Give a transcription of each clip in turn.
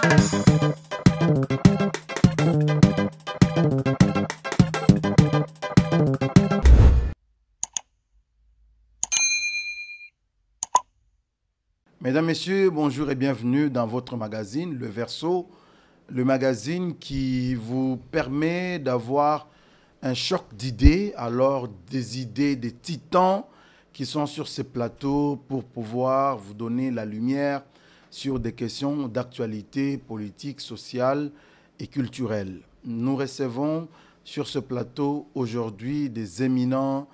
Mesdames, Messieurs, bonjour et bienvenue dans votre magazine, Le Verseau, le magazine qui vous permet d'avoir un choc d'idées, alors des idées des titans qui sont sur ces plateaux pour pouvoir vous donner la lumière sur des questions d'actualité politique, sociale et culturelle. Nous recevons sur ce plateau aujourd'hui des éminents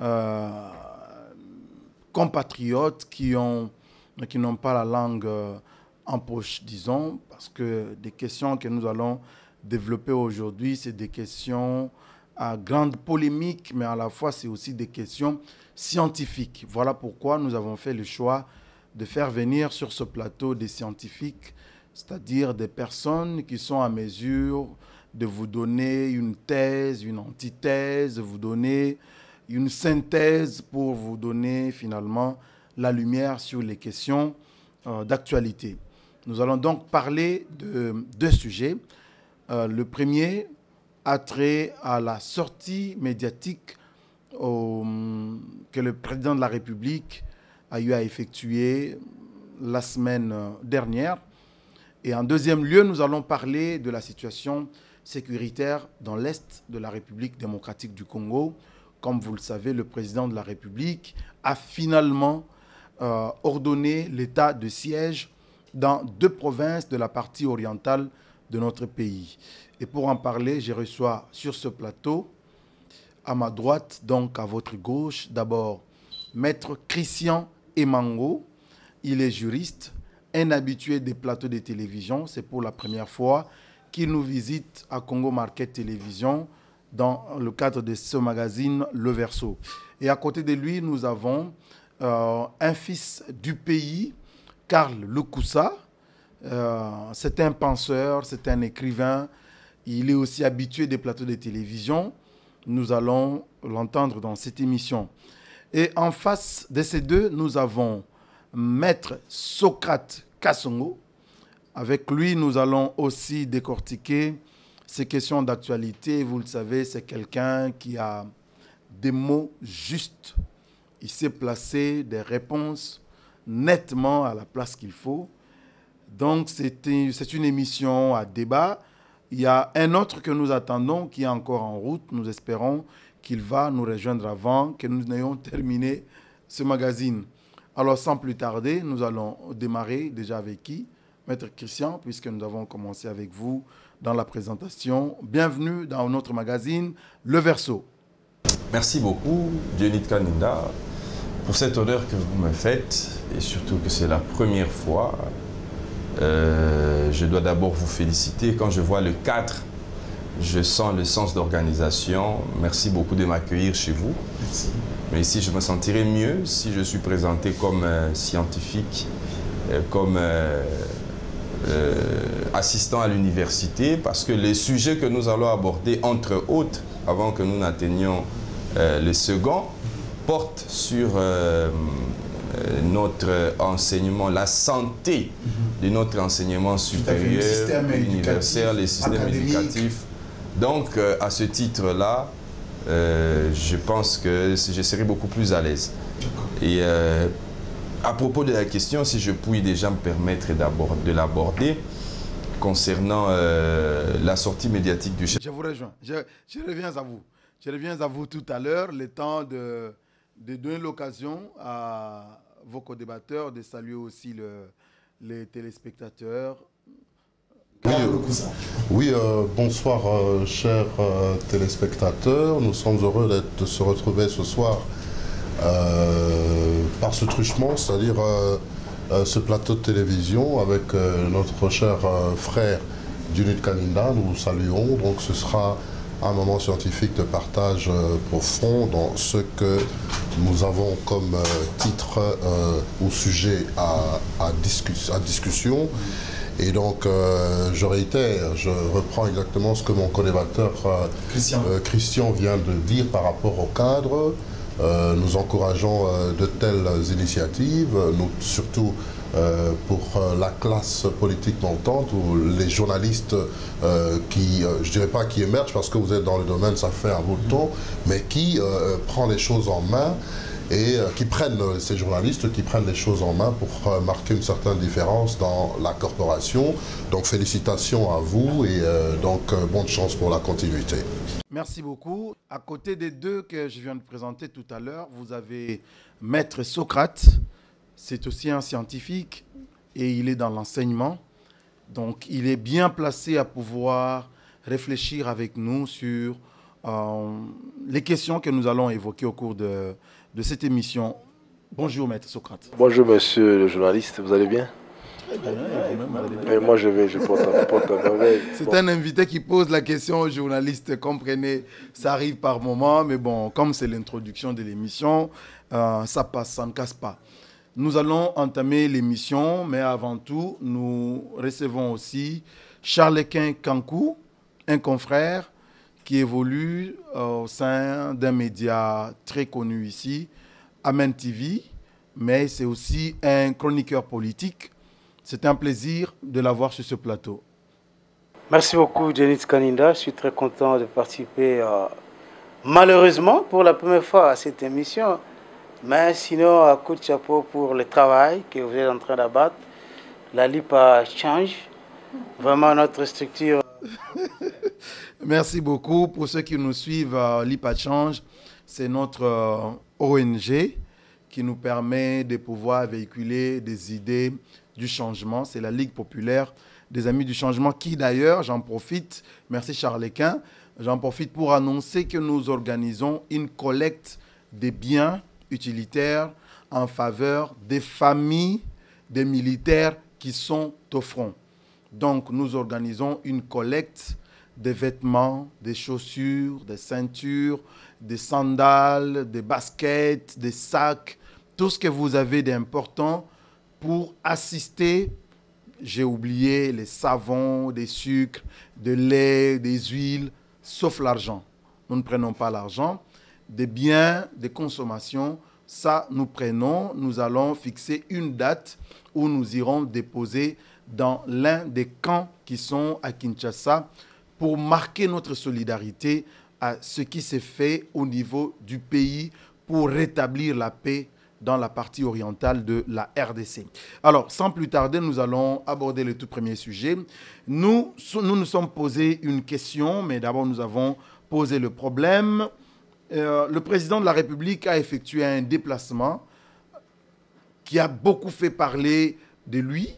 compatriotes qui n'ont pas la langue en poche, disons, parce que des questions que nous allons développer aujourd'hui, c'est des questions à grande polémique, mais à la fois, c'est aussi des questions scientifiques. Voilà pourquoi nous avons fait le choix de faire venir sur ce plateau des scientifiques, c'est-à-dire des personnes qui sont à mesure de vous donner une thèse, une antithèse, vous donner une synthèse pour vous donner finalement la lumière sur les questions d'actualité. Nous allons donc parler de deux sujets. Le premier a trait à la sortie médiatique que le président de la République a eu à effectuer la semaine dernière. Et en deuxième lieu, nous allons parler de la situation sécuritaire dans l'Est de la République démocratique du Congo. Comme vous le savez, le président de la République a finalement ordonné l'état de siège dans 2 provinces de la partie orientale de notre pays. Et pour en parler, je reçois sur ce plateau, à ma droite, donc à votre gauche, d'abord, Maître Christian Emango. Il est juriste, un habitué des plateaux de télévision. C'est pour la première fois qu'il nous visite à Congo Market Télévision dans le cadre de ce magazine Le Verseau. Et à côté de lui, nous avons un fils du pays, Karl Lukusa. C'est un penseur, c'est un écrivain. Il est aussi habitué des plateaux de télévision. Nous allons l'entendre dans cette émission. Et en face de ces deux, nous avons Maître Socrate Kassongo. Avec lui, nous allons aussi décortiquer ces questions d'actualité. Vous le savez, c'est quelqu'un qui a des mots justes. Il sait placer des réponses nettement à la place qu'il faut. Donc, c'est une émission à débat. Il y a un autre que nous attendons qui est encore en route. Nous espérons qu'il va nous rejoindre avant que nous n'ayons terminé ce magazine. Alors, sans plus tarder, nous allons démarrer déjà avec qui? Maître Christian, puisque nous avons commencé avec vous dans la présentation. Bienvenue dans notre magazine Le Verseau. Merci beaucoup, Dionyd Kaninda, pour cet honneur que vous me faites, et surtout que c'est la première fois. Je dois d'abord vous féliciter. Quand je vois le cadre, je sens le sens d'organisation. Merci beaucoup de m'accueillir chez vous. Merci. Mais ici, je me sentirais mieux si je suis présenté comme scientifique, comme assistant à l'université, parce que les sujets que nous allons aborder, entre autres, avant que nous n'atteignions le second, portent sur notre enseignement, la santé de notre enseignement supérieur, universel, les systèmes éducatifs. Donc, à ce titre-là, je pense que je serai beaucoup plus à l'aise. Et à propos de la question, si je puis déjà me permettre de l'aborder, concernant la sortie médiatique du chef. Je vous rejoins. Je reviens à vous. Je reviens à vous tout à l'heure, le temps de donner l'occasion à vos co-débatteurs de saluer aussi les téléspectateurs. Oui, bonsoir chers téléspectateurs. Nous sommes heureux de se retrouver ce soir par ce truchement, c'est-à-dire ce plateau de télévision avec notre cher frère Dionyd Kaninda. Nous vous saluons. Donc ce sera un moment scientifique de partage profond dans ce que nous avons comme titre ou sujet à discussion. Et donc, je réitère, je reprends exactement ce que mon co-débatteur Christian vient de dire par rapport au cadre. Nous encourageons de telles initiatives. Nous, surtout, pour la classe politique montante ou les journalistes qui, je dirais pas qui émergent parce que vous êtes dans le domaine, ça fait un bout de temps, mais qui prend les choses en main et qui prennent, ces journalistes qui prennent les choses en main pour marquer une certaine différence dans la corporation. Donc félicitations à vous et donc bonne chance pour la continuité. Merci beaucoup. À côté des deux que je viens de présenter tout à l'heure, vous avez Maître Socrate. C'est aussi un scientifique et il est dans l'enseignement. Donc il est bien placé à pouvoir réfléchir avec nous sur les questions que nous allons évoquer au cours de cette émission. Bonjour Maître Socrate. Bonjour monsieur le journaliste, vous allez bien? Très bien, et vous-même, vous allez bien. Et moi je porte un merveille. C'est un invité qui pose la question aux journalistes, comprenez, ça arrive par moment, mais bon, comme c'est l'introduction de l'émission, ça passe, ça ne casse pas. Nous allons entamer l'émission, mais avant tout, nous recevons aussi Charles-Équin Kankou, un confrère qui évolue au sein d'un média très connu ici, Amen TV, mais c'est aussi un chroniqueur politique. C'est un plaisir de l'avoir sur ce plateau. Merci beaucoup, Dionys Kaninda. Je suis très content de participer, malheureusement, pour la première fois à cette émission. Mais sinon, coup de chapeau pour le travail que vous êtes en train d'abattre. La LIPA change vraiment notre structure. Merci beaucoup. Pour ceux qui nous suivent, LIPA Change, c'est notre ONG qui nous permet de pouvoir véhiculer des idées du changement. C'est la Ligue populaire des Amis du Changement qui d'ailleurs, j'en profite, merci Charles-Équin, j'en profite pour annoncer que nous organisons une collecte des biens utilitaires en faveur des familles des militaires qui sont au front. Donc nous organisons une collecte des vêtements, des chaussures, des ceintures, des sandales, des baskets, des sacs, tout ce que vous avez d'important pour assister, j'ai oublié les savons, des sucres, de lait, des huiles, sauf l'argent. Nous ne prenons pas l'argent. Des biens de consommation, ça nous prenons. Nous allons fixer une date où nous irons déposer dans l'un des camps qui sont à Kinshasa pour marquer notre solidarité à ce qui s'est fait au niveau du pays pour rétablir la paix dans la partie orientale de la RDC. Alors, sans plus tarder, nous allons aborder le tout premier sujet. Nous nous sommes posé une question, mais d'abord nous avons posé le problème. Le président de la République a effectué un déplacement qui a beaucoup fait parler de lui.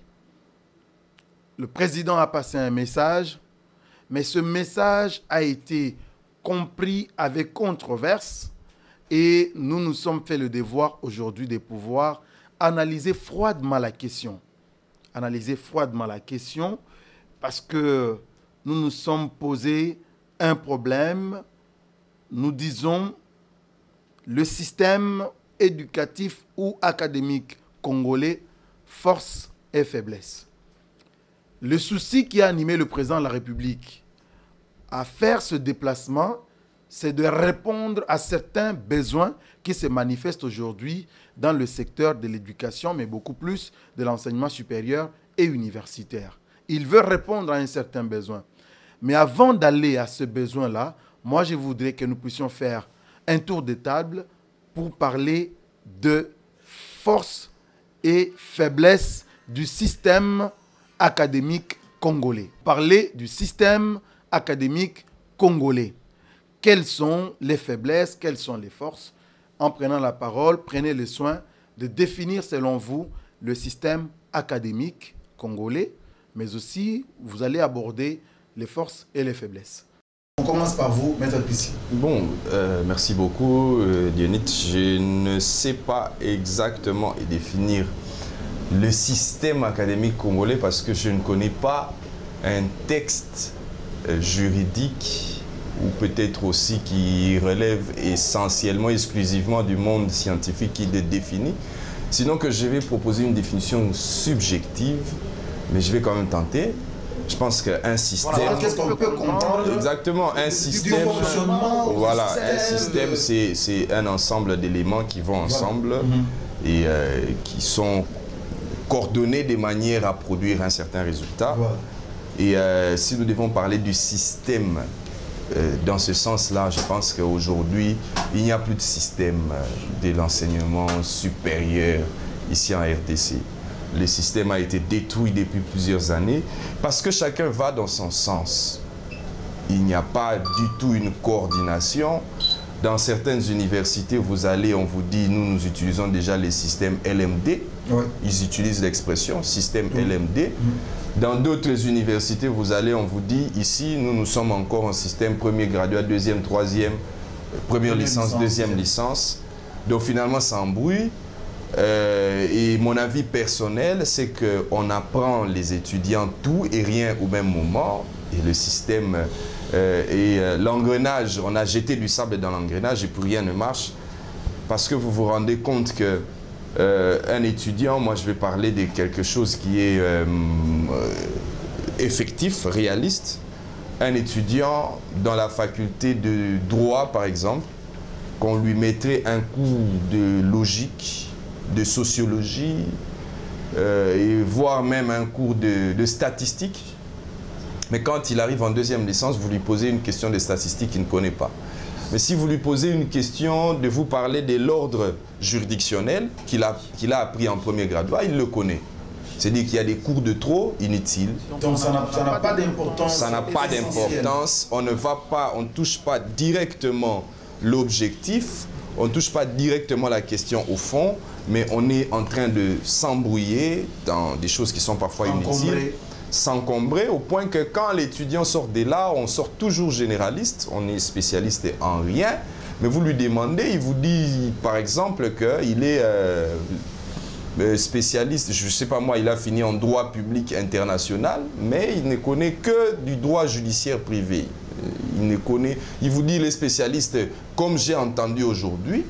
Le président a passé un message, mais ce message a été compris avec controverse et nous nous sommes fait le devoir aujourd'hui de pouvoir analyser froidement la question. Analyser froidement la question parce que nous nous sommes posé un problème. Nous disons le système éducatif ou académique congolais, force et faiblesse. Le souci qui a animé le président de la République à faire ce déplacement, c'est de répondre à certains besoins qui se manifestent aujourd'hui dans le secteur de l'éducation, mais beaucoup plus de l'enseignement supérieur et universitaire. Il veut répondre à un certain besoin. Mais avant d'aller à ce besoin-là, moi, je voudrais que nous puissions faire un tour de table pour parler de force et faiblesse du système académique congolais. Parler du système académique congolais. Quelles sont les faiblesses, quelles sont les forces? En prenant la parole, prenez le soin de définir selon vous le système académique congolais, mais aussi vous allez aborder les forces et les faiblesses. On commence par vous, Maître Pissi. Bon, merci beaucoup, Dionys. Je ne sais pas exactement définir le système académique congolais parce que je ne connais pas un texte juridique ou peut-être aussi qui relève essentiellement, exclusivement du monde scientifique qui le définit. Sinon que je vais proposer une définition subjective, mais je vais quand même tenter. Je pense qu'un système... Voilà, qu'est-ce qu'on peut comprendre? Exactement, un système... Voilà, un système, c'est un ensemble d'éléments qui vont ensemble et qui sont coordonner de manière à produire un certain résultat. Voilà. Et si nous devons parler du système dans ce sens-là, je pense qu'aujourd'hui, il n'y a plus de système de l'enseignement supérieur ici en RDC. Le système a été détruit depuis plusieurs années parce que chacun va dans son sens. Il n'y a pas du tout une coordination. Dans certaines universités, vous allez, on vous dit, nous utilisons déjà les systèmes LMD. Oui. Ils utilisent l'expression système LMD. Dans d'autres universités, vous allez, on vous dit, ici, nous sommes encore en système premier graduat, deuxième, troisième, première licence, deuxième licence. Donc finalement, ça embrouille. Et mon avis personnel, c'est qu'on apprend les étudiants tout et rien au même moment. Et le système l'engrenage, on a jeté du sable dans l'engrenage et plus rien ne marche. Parce que vous vous rendez compte que un étudiant, moi je vais parler de quelque chose qui est effectif, réaliste. Un étudiant dans la faculté de droit, par exemple, qu'on lui mettrait un cours de logique, de sociologie, et voire même un cours de statistique. Mais quand il arrive en deuxième licence, vous lui posez une question de statistiques qu'il ne connaît pas. Mais si vous lui posez une question de vous parler de l'ordre juridictionnel qu'il a appris en premier graduat, il le connaît. C'est-à-dire qu'il y a des cours de trop inutiles. Donc ça n'a pas d'importance. Ça n'a pas d'importance. On ne touche pas directement l'objectif, on ne touche pas directement la question au fond, mais on est en train de s'embrouiller dans des choses qui sont parfois inutiles. S'encombrer au point que quand l'étudiant sort de là, on sort toujours généraliste, on est spécialiste en rien, mais vous lui demandez, il vous dit par exemple qu'il est spécialiste, je ne sais pas moi, il a fini en droit public international, mais il ne connaît que du droit judiciaire privé. Il vous dit, il est spécialiste, comme j'ai entendu aujourd'hui,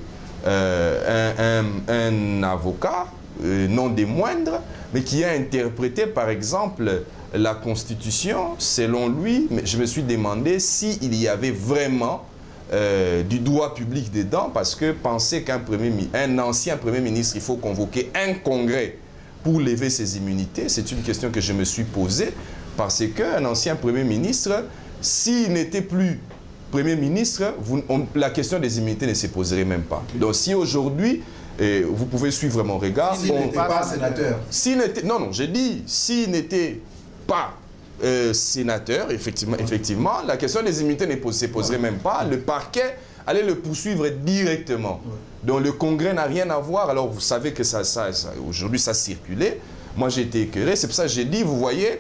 un avocat, non des moindres, mais qui a interprété par exemple la Constitution selon lui. Mais je me suis demandé s'il y avait vraiment du droit public dedans, parce que penser qu'un ancien Premier ministre, il faut convoquer un congrès pour lever ses immunités, c'est une question que je me suis posée, parce qu'un ancien Premier ministre, s'il n'était plus Premier ministre, la question des immunités ne se poserait même pas. Donc si aujourd'hui, vous pouvez suivre mon regard. S'il n'était pas sénateur. Non, j'ai dit, s'il n'était pas sénateur, effectivement, la question des immunités ne se poserait même pas. Le parquet allait le poursuivre directement. Donc le Congrès n'a rien à voir. Alors vous savez que aujourd'hui ça circulait. Moi j'ai été écœuré. C'est pour ça que j'ai dit, vous voyez,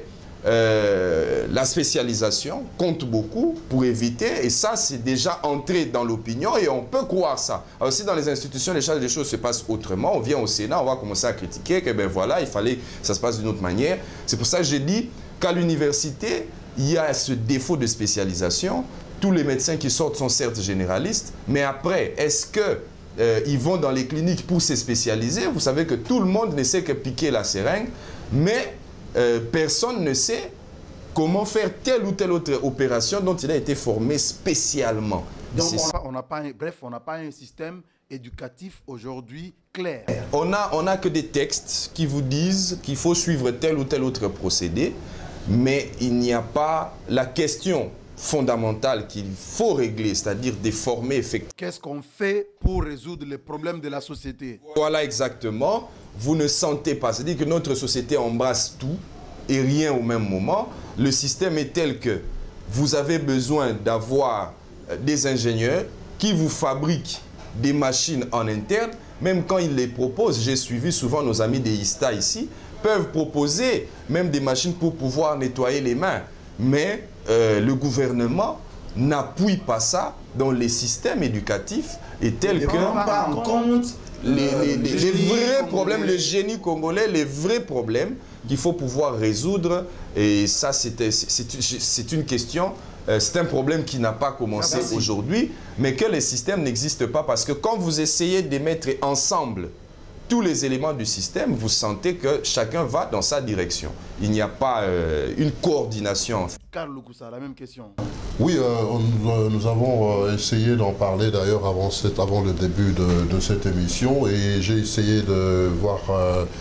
la spécialisation compte beaucoup pour éviter, et ça c'est déjà entré dans l'opinion et on peut croire ça. Alors si dans les institutions les choses se passent autrement, on vient au Sénat, on va commencer à critiquer que ben voilà, il fallait que ça se passe d'une autre manière. C'est pour ça que j'ai dit qu'à l'université, il y a ce défaut de spécialisation. Tous les médecins qui sortent sont certes généralistes, mais après, est-ce que ils vont dans les cliniques pour se spécialiser? Vous savez que tout le monde ne sait que piquer la seringue, mais personne ne sait comment faire telle ou telle autre opération dont il a été formé spécialement. Donc on n'a pas un système éducatif aujourd'hui clair. On n'a que des textes qui vous disent qu'il faut suivre tel ou tel autre procédé, mais il n'y a pas la question fondamentale qu'il faut régler, c'est-à-dire de former effectivement. Qu'est-ce qu'on fait pour résoudre les problèmes de la société? Voilà exactement. Vous ne sentez pas. C'est-à-dire que notre société embrasse tout et rien au même moment. Le système est tel que vous avez besoin d'avoir des ingénieurs qui vous fabriquent des machines en interne. Même quand ils les proposent, j'ai suivi souvent nos amis des ISTA ici, peuvent proposer même des machines pour pouvoir nettoyer les mains. Mais le gouvernement n'appuie pas ça dans les systèmes éducatifs et tel que pas en compte les vrais problèmes, le génie congolais, les vrais problèmes qu'il faut pouvoir résoudre. Et ça, c'est une question, c'est un problème qui n'a pas commencé aujourd'hui, mais que les systèmes n'existent pas, parce que quand vous essayez de mettre ensemble tous les éléments du système, vous sentez que chacun va dans sa direction. Il n'y a pas une coordination. Carl Lukusa, la même question. Oui, nous avons essayé d'en parler d'ailleurs avant le début de cette émission, et j'ai essayé de voir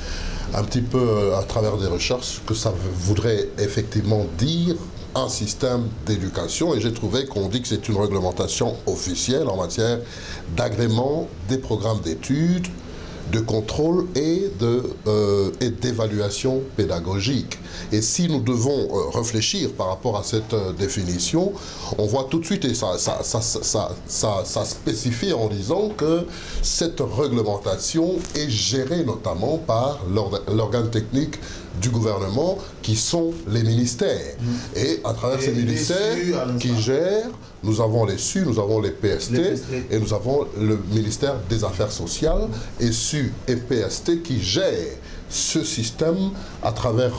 un petit peu à travers des recherches ce que ça voudrait effectivement dire un système d'éducation, et j'ai trouvé qu'on dit que c'est une réglementation officielle en matière d'agrément des programmes d'études, de contrôle et d'évaluation pédagogique. Et si nous devons réfléchir par rapport à cette définition, on voit tout de suite, et ça spécifie en disant que cette réglementation est gérée notamment par l'organe technique du gouvernement qui sont les ministères. Et à travers ces ministères qui gèrent, nous avons les SU, nous avons les PST, et nous avons le ministère des Affaires sociales, et SU et PST qui gèrent ce système à travers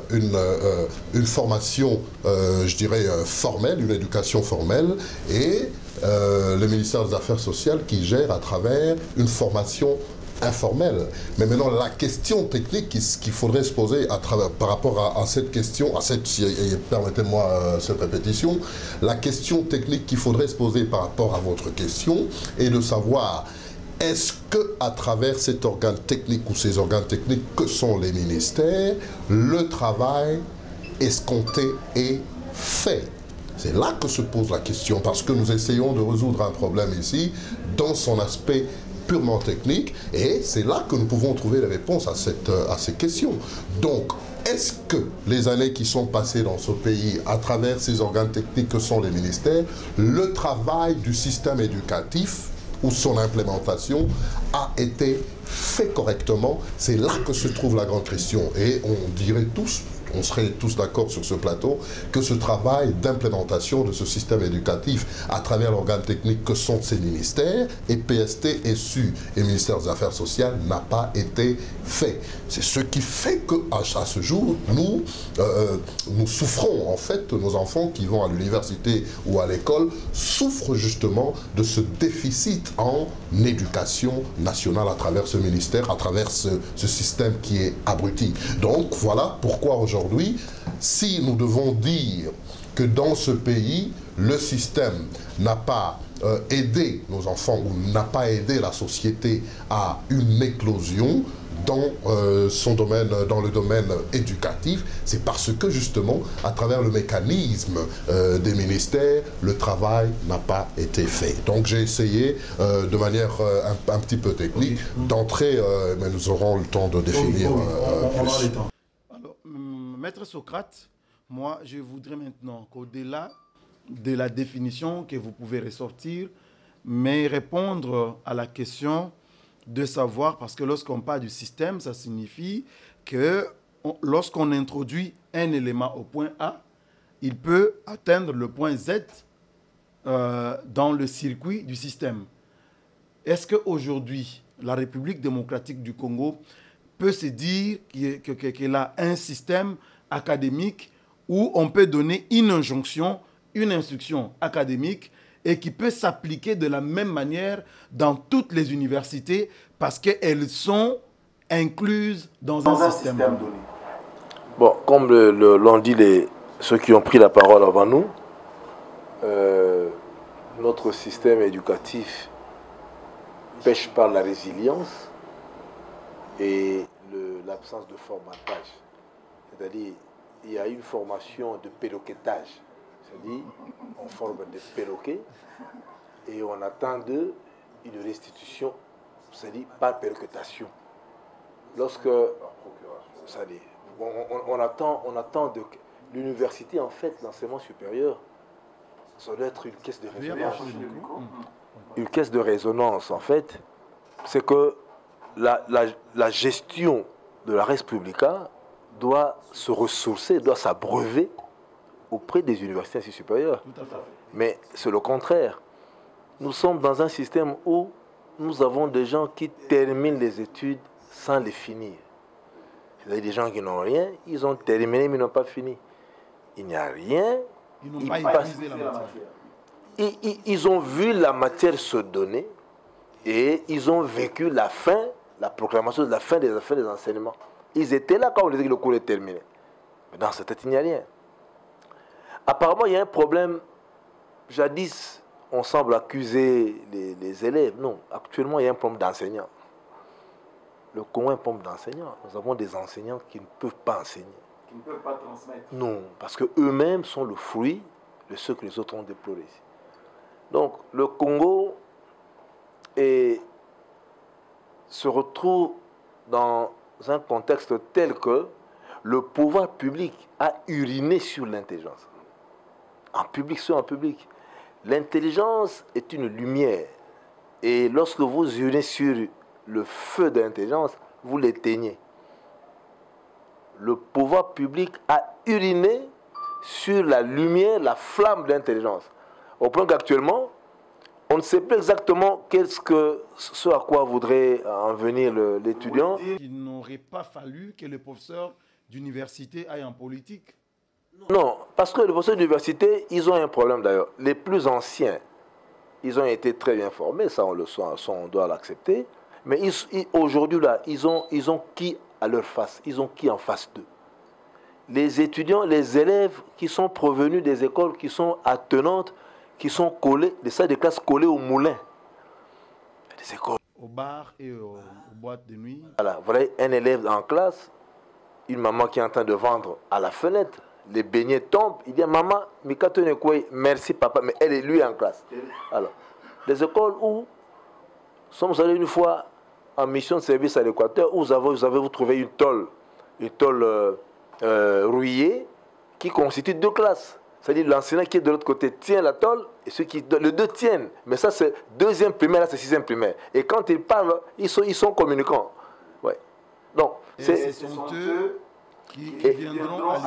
une formation, je dirais, formelle, une éducation formelle, et le ministère des Affaires sociales qui gère à travers une formation informelle. Mais maintenant, la question technique qu'il faudrait se poser par rapport à cette question, permettez-moi cette répétition, la question technique qu'il faudrait se poser par rapport à votre question est de savoir, est-ce qu'à travers cet organe technique ou ces organes techniques que sont les ministères, le travail escompté est fait? C'est là que se pose la question, parce que nous essayons de résoudre un problème ici dans son aspect purement technique, et c'est là que nous pouvons trouver les réponses à ces questions. Donc, est-ce que les années qui sont passées dans ce pays, à travers ces organes techniques que sont les ministères, le travail du système éducatif ou son implémentation a été fait correctement? C'est là que se trouve la grande question. Et on dirait tous, on serait tous d'accord sur ce plateau, que ce travail d'implémentation de ce système éducatif à travers l'organe technique que sont ces ministères, et PST, SU et ministère des Affaires sociales, n'a pas été fait. C'est ce qui fait qu'à ce jour, nous souffrons, en fait, nos enfants qui vont à l'université ou à l'école souffrent justement de ce déficit en éducation nationale à travers ce ministère, à travers ce système qui est abruti. Donc voilà pourquoi aujourd'hui, si nous devons dire que dans ce pays, le système n'a pas aidé nos enfants ou n'a pas aidé la société à une éclosion dans le domaine éducatif, c'est parce que justement, à travers le mécanisme des ministères, le travail n'a pas été fait. Donc j'ai essayé de manière un petit peu technique d'entrer, mais nous aurons le temps de définir. On aura le temps. Alors, Maître Socrate, moi je voudrais maintenant qu'au-delà de la définition que vous pouvez ressortir, mais répondre à la question de savoir, parce que lorsqu'on parle du système, ça signifie que lorsqu'on introduit un élément au point A, il peut atteindre le point Z dans le circuit du système. Est-ce qu'aujourd'hui, la République démocratique du Congo peut se dire qu'elle a un système académique où on peut donner une injonction, une instruction académique et qui peut s'appliquer de la même manière dans toutes les universités parce qu'elles sont incluses dans un système donné. Bon, comme l'ont dit ceux qui ont pris la parole avant nous, notre système éducatif pêche par la résilience et l'absence de formatage. C'est-à-dire, il y a une formation de péloquetage. C'est-à-dire, on forme des perroquets et on attend d'eux une restitution, c'est-à-dire par péloquetation. Lorsque, c'est-à-dire, on attend de l'université, en fait, l'enseignement supérieur, ça doit être une caisse de résonance. Une caisse de résonance, en fait, c'est que la gestion de la res publica doit se ressourcer, doit s'abreuver auprès des universités ainsi supérieures. Mais c'est le contraire. Nous sommes dans un système où nous avons des gens qui terminent les études sans les finir. C'est-à-dire des gens qui n'ont rien, ils ont terminé mais n'ont pas fini. Il n'y a rien, ils n'ont pas utilisé la matière. Ils ont vu la matière se donner et ils ont vécu la fin, la proclamation de la fin des enseignements. Ils étaient là quand on disait que le cours est terminé. Mais dans cette tête, il n'y a rien. Apparemment, il y a un problème. Jadis, on on semble accuser les élèves. Non, actuellement, il y a un problème d'enseignants. le Congo est un pompe d'enseignants. Nous avons des enseignants qui ne peuvent pas enseigner. Qui ne peuvent pas transmettre. Non, parce qu'eux-mêmes sont le fruit de ce que les autres ont déploré. Donc, le Congo se retrouve dans un contexte tel que le pouvoir public a uriné sur l'intelligence. En public sur en public. L'intelligence est une lumière. Et lorsque vous urinez sur le feu de l'intelligence, vous l'éteignez. Le pouvoir public a uriné sur la lumière, la flamme de l'intelligence. Au point qu'actuellement, on ne sait plus exactement ce à quoi voudrait en venir l'étudiant. Il n'aurait pas fallu que les professeurs d'université aillent en politique. Non, parce que les professeurs d'université, ils ont un problème d'ailleurs. Les plus anciens, ils ont été très bien formés, ça on doit l'accepter. Mais aujourd'hui, là, ils ont qui à leur face? Ils ont qui en face d'eux? Les étudiants, les élèves qui sont provenus des écoles qui sont attenantes, qui sont collés, des salles de classe collées au moulin. Des écoles. Au bar et aux boîtes de nuit. Voilà, vous voyez un élève en classe, une maman qui est en train de vendre à la fenêtre, les beignets tombent, il dit maman, merci papa, mais elle est lui en classe. Alors, des écoles où sommes allés une fois en mission de service à l'Équateur, où vous avez trouvé une tôle rouillée qui constitue deux classes. C'est-à-dire l'enseignant qui est de l'autre côté tient la tôle et les deux tiennent. Mais ça c'est deuxième primaire, là c'est sixième primaire. Et quand ils parlent, ils sont communicants. Ouais. Donc, ce sont eux qui viendront à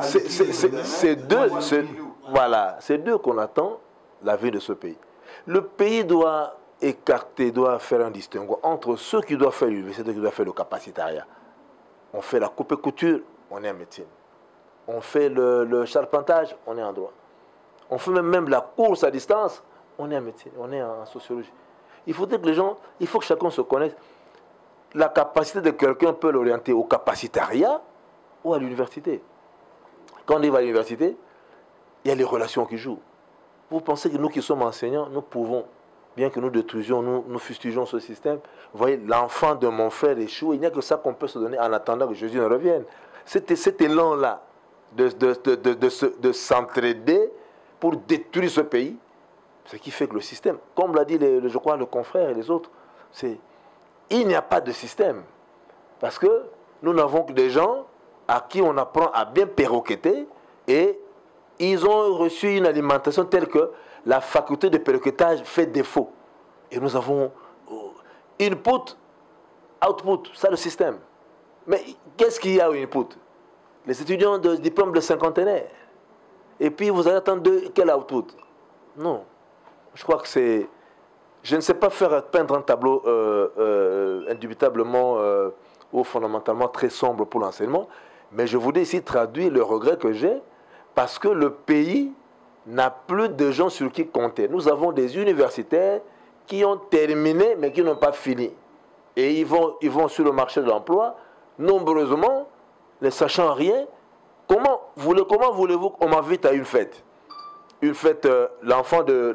c'est d'eux qu'on attend la vie de ce pays. Le pays doit écarter, doit faire un distinguo entre ceux qui doivent faire l'université et ceux qui doivent faire le capacitariat. On fait la coupe et couture, on est en médecine. On fait le charpentage, on est en droit. On fait même la course à distance, on est en médecine, on est en sociologie. Il faut que chacun se connaisse. La capacité de quelqu'un peut l'orienter au capacitariat ou à l'université. Quand on va à l'université, il y a les relations qui jouent. Vous pensez que nous qui sommes enseignants, nous pouvons, bien que nous détruisions, nous fustigeons ce système, vous voyez, l'enfant de mon frère échoue, il n'y a que ça qu'on peut se donner en attendant que Jésus ne revienne. C'était cet élan-là de s'entraider pour détruire ce pays, ce qui fait que le système, comme l'a dit je crois le confrère et les autres, il n'y a pas de système. Parce que nous n'avons que des gens à qui on apprend à bien perroqueter et ils ont reçu une alimentation telle que la faculté de perroquetage fait défaut. Et nous avons input, output, ça le système. Mais qu'est-ce qu'il y a au input? Les étudiants de diplôme de cinquantenaire. Et puis vous allez attendre quel output? Non. Je crois que c'est... Je ne sais pas peindre un tableau indubitablement ou fondamentalement très sombre pour l'enseignement, mais je voudrais ici traduire le regret que j'ai parce que le pays n'a plus de gens sur qui compter. Nous avons des universitaires qui ont terminé mais qui n'ont pas fini. Et ils vont sur le marché de l'emploi, nombreusement, ne sachant rien. Comment voulez-vous qu'on m'invite à une fête? Une fête, l'enfant de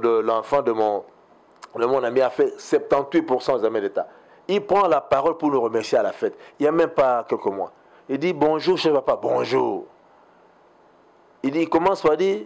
mon ami a fait 78% des examens d'État. Il prend la parole pour nous remercier à la fête. Il n'y a même pas quelques mois. Il dit bonjour, chef papa, bonjour. Il commence par dire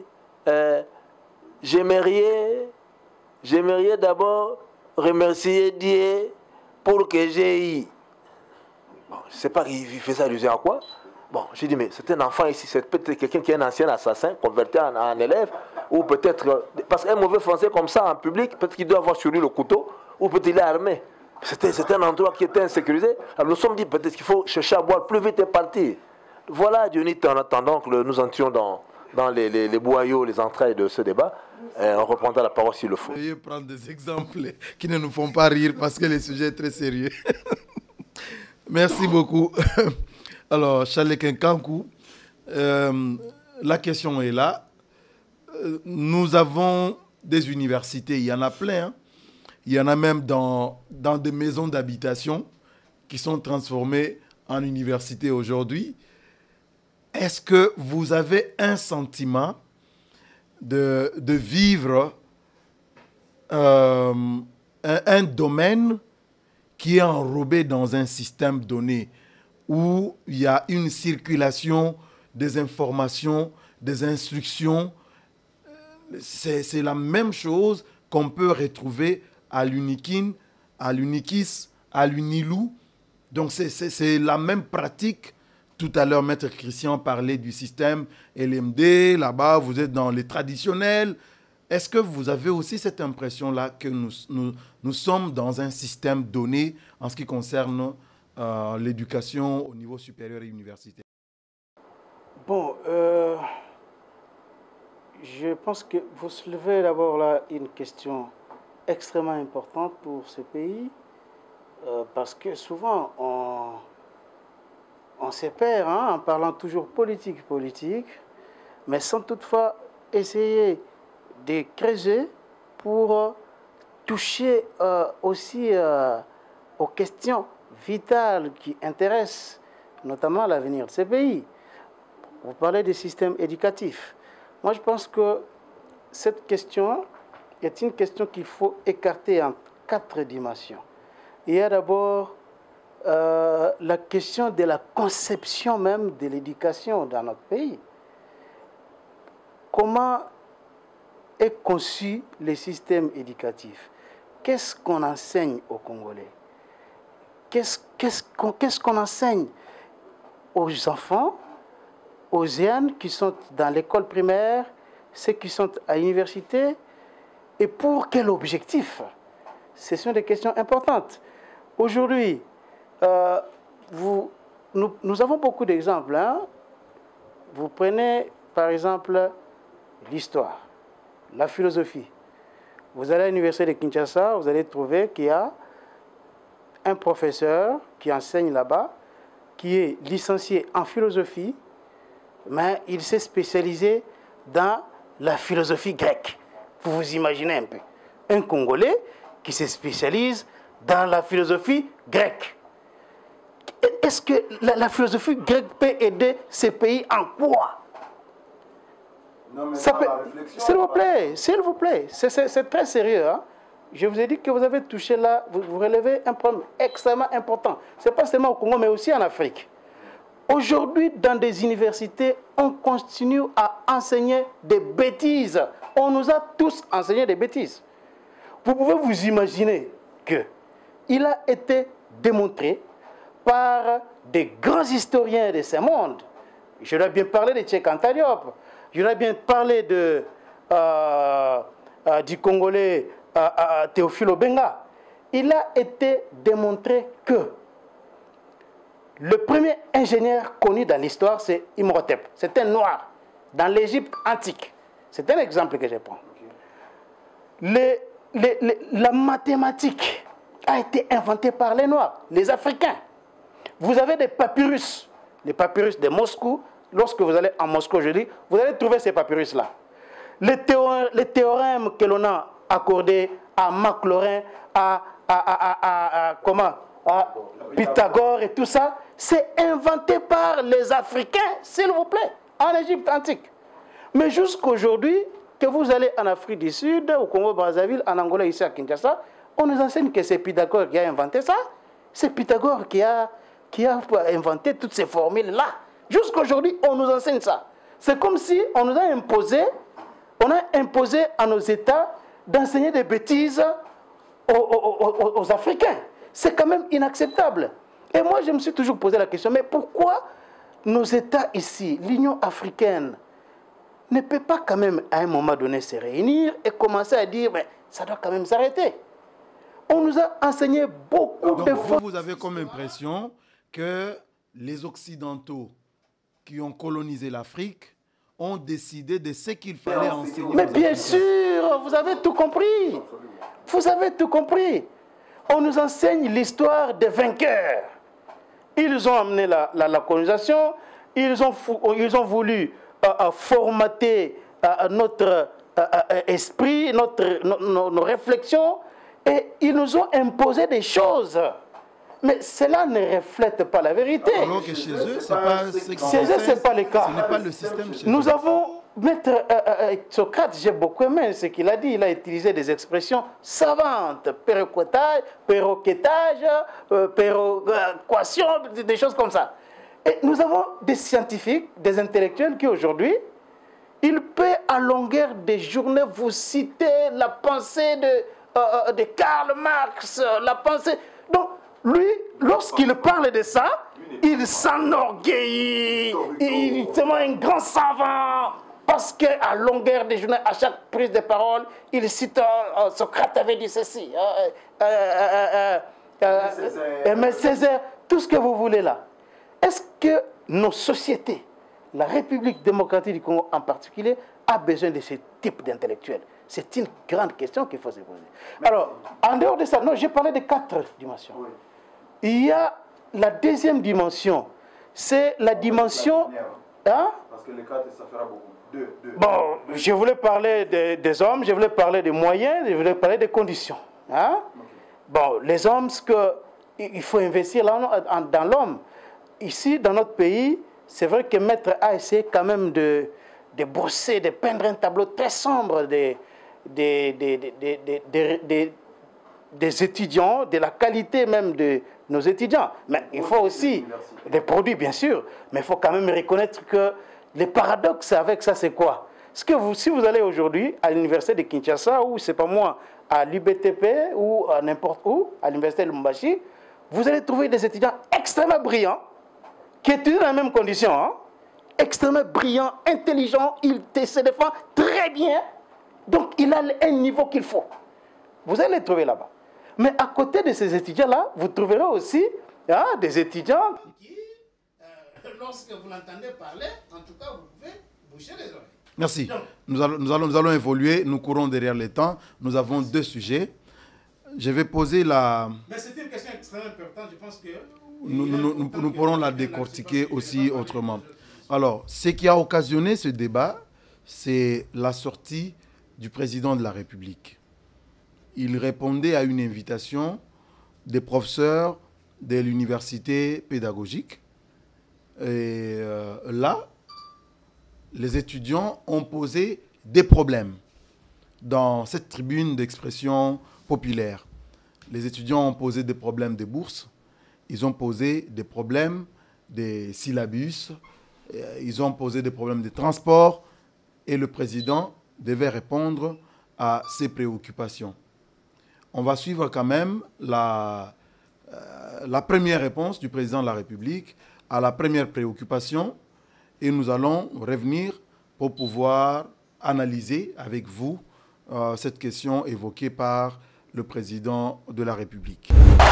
j'aimerais d'abord remercier Dieu pour que j'ai eu. Bon, je ne sais pas, il fait ça allusion à quoi. Bon, j'ai dit, mais c'est un enfant ici, c'est peut-être quelqu'un qui est un ancien assassin, converti en élève, ou peut-être, parce qu'un mauvais français comme ça en public, peut-être qu'il doit avoir sur lui le couteau, ou peut-être qu'il est armé. C'était un endroit qui était insécurisé. Alors nous sommes dit, peut-être qu'il faut chercher à boire plus vite et partir. Voilà, Dionys, en attendant que nous entrions dans les boyaux, les entrailles de ce débat, on reprendra la parole s'il le faut. Veuillez prendre des exemples qui ne nous font pas rire parce que le sujet est très sérieux. Merci beaucoup. Alors, Charles Kinkankou, la question est là. Nous avons des universités, il y en a plein. Hein. Il y en a même dans des maisons d'habitation qui sont transformées en universités aujourd'hui. Est-ce que vous avez un sentiment de vivre un domaine qui est enrobé dans un système donné où il y a une circulation des informations, des instructions. C'est la même chose qu'on peut retrouver à l'Unikin, à l'Unikis, à l'Unilou. Donc c'est la même pratique. Tout à l'heure, Maître Christian parlait du système LMD. Là-bas, vous êtes dans les traditionnels. Est-ce que vous avez aussi cette impression-là que nous sommes dans un système donné en ce qui concerne l'éducation au niveau supérieur et universitaire? Bon, je pense que vous soulevez d'abord là une question extrêmement importante pour ce pays, parce que souvent on se perd en parlant toujours politique, mais sans toutefois essayer de creuser pour toucher aussi aux questions vitales qui intéressent notamment l'avenir de ces pays. Vous parlez des systèmes éducatifs. Moi, je pense que cette question est une question qu'il faut écarter en 4 dimensions. Il y a d'abord la question de la conception même de l'éducation dans notre pays. Comment est conçu le système éducatif? Qu'est-ce qu'on enseigne aux Congolais? Qu'est-ce qu'on enseigne aux enfants, aux jeunes qui sont dans l'école primaire, ceux qui sont à l'université, et pour quel objectif? Ce sont des questions importantes. Aujourd'hui, nous avons beaucoup d'exemples. Vous prenez par exemple l'histoire, la philosophie. Vous allez à l'université de Kinshasa, vous allez trouver qu'il y a un professeur qui enseigne là-bas, qui est licencié en philosophie, mais il s'est spécialisé dans la philosophie grecque. Vous vous imaginez un peu. Un Congolais qui se spécialise dans la philosophie grecque. Est-ce que la philosophie grecque peut aider ces pays en quoi? S'il vous plaît, c'est très sérieux. Je vous ai dit que vous avez touché là, vous relevez un problème extrêmement important. Ce n'est pas seulement au Congo, mais aussi en Afrique. Aujourd'hui, dans des universités, on continue à enseigner des bêtises. On nous a tous enseigné des bêtises. Vous pouvez vous imaginer qu'il a été démontré par des grands historiens de ce monde. J'aurais bien parlé de Cheikh Anta Diop. J'aurais bien parlé du Congolais Théophile Obenga. Il a été démontré que le premier ingénieur connu dans l'histoire, c'est Imhotep. C'est un noir dans l'Égypte antique. C'est un exemple que je prends. La mathématique a été inventée par les Noirs, les Africains. Vous avez des papyrus, les papyrus de Moscou. Lorsque vous allez en Moscou aujourd'hui, vous allez trouver ces papyrus-là. Les théorèmes que l'on a accordés à Maclaurin, à Pythagore et tout ça, c'est inventé par les Africains, s'il vous plaît, en Égypte antique. Mais jusqu'aujourd'hui, que vous allez en Afrique du Sud, au Congo-Brazzaville, en Angola, ici à Kinshasa, on nous enseigne que c'est Pythagore qui a inventé ça. C'est Pythagore qui a inventé toutes ces formules-là. Jusqu'aujourd'hui, on nous enseigne ça. C'est comme si on nous a imposé à nos États d'enseigner des bêtises aux Africains. C'est quand même inacceptable. Et moi, je me suis toujours posé la question, mais pourquoi nos États ici, l'Union africaine, ne peut pas quand même à un moment donné se réunir et commencer à dire, mais ça doit quand même s'arrêter. On nous a enseigné beaucoup de fois. Vous avez comme impression que les Occidentaux qui ont colonisé l'Afrique ont décidé de ce qu'il fallait enseigner. Mais bien sûr, vous avez tout compris. Vous avez tout compris. On nous enseigne l'histoire des vainqueurs. Ils ont amené la colonisation, ils ont voulu formater notre esprit, nos réflexions, et ils nous ont imposé des choses. mais cela ne reflète pas la vérité. Alors que chez eux, c'est pas c'est pas le cas. Ce n'est pas le système chez Nous eux. avons, Maître Socrate, j'ai beaucoup aimé ce qu'il a dit. Il a utilisé des expressions savantes, perroquetage, péroquation, des choses comme ça. Et nous avons des scientifiques, des intellectuels qui aujourd'hui, ils peuvent à longueur des journées vous citer la pensée de Karl Marx, la pensée... Donc, lui, lorsqu'il parle de ça, il s'enorgueillit, il est tellement un grand savant, parce qu'à longueur des journées, à chaque prise de parole, il cite Socrate avait dit ceci, Aimé Césaire, tout ce que vous voulez là. Est-ce que nos sociétés, la République démocratique du Congo en particulier, a besoin de ce type d'intellectuels? C'est une grande question qu'il faut se poser. Alors, en dehors de ça, non, j'ai parlé de 4 dimensions. Oui. Il y a la deuxième dimension, c'est la dimension... Hein? Parce que les 4, ça fera beaucoup. 2. Bon, je voulais parler des hommes, je voulais parler des moyens, je voulais parler des conditions. Hein? Okay. Bon, les hommes, il faut investir dans l'homme. Ici, dans notre pays, c'est vrai que Maître a essayé quand même de brosser, de peindre un tableau très sombre des étudiants, de la qualité même de nos étudiants. Mais il faut aussi des produits, bien sûr, mais il faut quand même reconnaître que les paradoxes avec ça, c'est quoi? Parce que si vous allez aujourd'hui à l'université de Kinshasa, ou c'est pas moi, à l'UBTP, ou à n'importe où, à l'université de Lubumbashi, vous allez trouver des étudiants extrêmement brillants, qui étudient dans les mêmes conditions, hein? Extrêmement brillants, intelligents, il se défend très bien, donc il a un niveau qu'il faut. Vous allez les trouver là-bas. Mais à côté de ces étudiants-là, vous trouverez aussi des étudiants qui, lorsque vous l'entendez parler, en tout cas, vous pouvez boucher les oreilles. Merci. Nous allons évoluer, nous courons derrière le temps. Nous avons 2 sujets. Je vais poser la... Mais c'est une question extrêmement importante, je pense que... Nous pourrons la décortiquer aussi autrement. Alors, ce qui a occasionné ce débat, c'est la sortie du président de la République. Il répondait à une invitation des professeurs de l'université pédagogique. Et là, les étudiants ont posé des problèmes dans cette tribune d'expression populaire. Les étudiants ont posé des problèmes de bourse, ils ont posé des problèmes des syllabus, ils ont posé des problèmes de transport et le président devait répondre à ces préoccupations. On va suivre quand même la première réponse du président de la République à la première préoccupation et nous allons revenir pour pouvoir analyser avec vous cette question évoquée par le président de la République.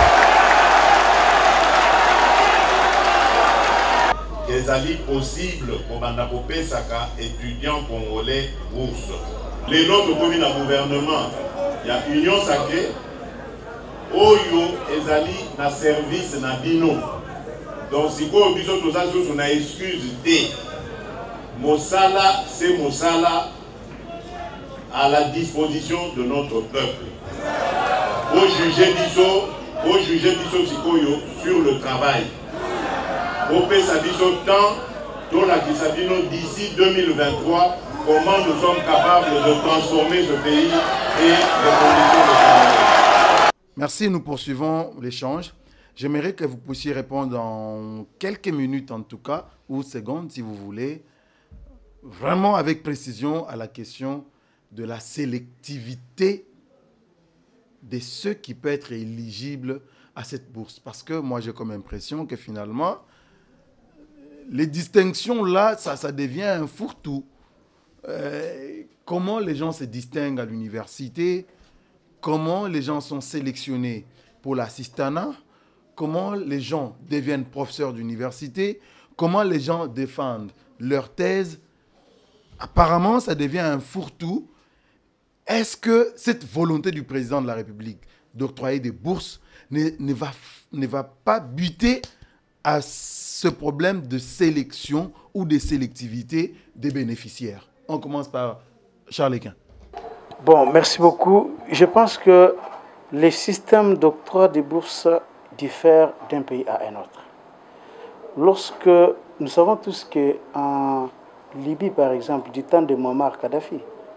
Ezali possible pour Bandapopé Saka, étudiants congolais bourse. Les autres communes à gouvernement, il y a Union Sacrée, Oyo, Ezali, na service na bino. Donc si vous avez une excuse de Mosala, c'est Mosala à la disposition de notre peuple. Au juger Bisso Sikoyo sur le travail. Au Pesabiso temps, dans la Kisabino d'ici 2023, comment nous sommes capables de transformer ce pays et les conditions de travail. Merci, nous poursuivons l'échange. J'aimerais que vous puissiez répondre en quelques minutes en tout cas, ou secondes si vous voulez, vraiment avec précision à la question de la sélectivité de ceux qui peuvent être éligibles à cette bourse. Parce que moi j'ai comme impression que finalement, les distinctions là, ça devient un fourre-tout. Comment les gens se distinguent à l'université, comment les gens sont sélectionnés pour l'assistanat, comment les gens deviennent professeurs d'université, comment les gens défendent leur thèse. Apparemment, ça devient un fourre-tout. Est-ce que cette volonté du président de la République d'octroyer des bourses ne va pas buter à ce problème de sélection ou de sélectivité des bénéficiaires? On commence par Charles Equin. Bon, merci beaucoup. Je pense que les systèmes d'octroi des bourses diffère d'un pays à un autre. Lorsque nous savons tous qu'en Libye, par exemple, du temps de Muammar Kadhafi,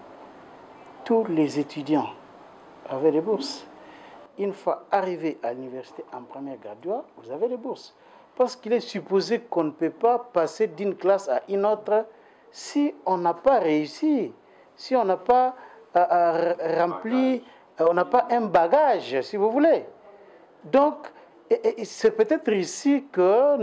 tous les étudiants avaient des bourses. Une fois arrivés à l'université en première graduat, vous avez des bourses. Parce qu'il est supposé qu'on ne peut pas passer d'une classe à une autre si on n'a pas réussi, si on n'a pas rempli, on n'a pas un bagage, si vous voulez. Donc, c'est peut-être ici que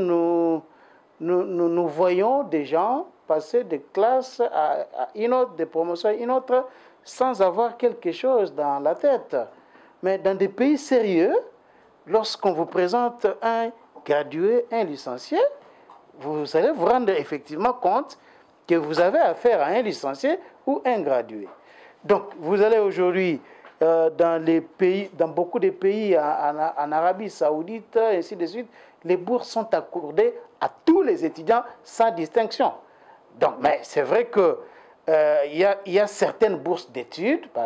nous voyons des gens passer de classe à une autre, de promotion à une autre, sans avoir quelque chose dans la tête. Mais dans des pays sérieux, lorsqu'on vous présente un gradué, un licencié, vous allez vous rendre effectivement compte que vous avez affaire à un licencié ou un gradué. Donc, vous allez aujourd'hui dans beaucoup de pays en Arabie Saoudite, ainsi de suite, les bourses sont accordées à tous les étudiants sans distinction. Donc, mais c'est vrai que y a certaines bourses d'études, par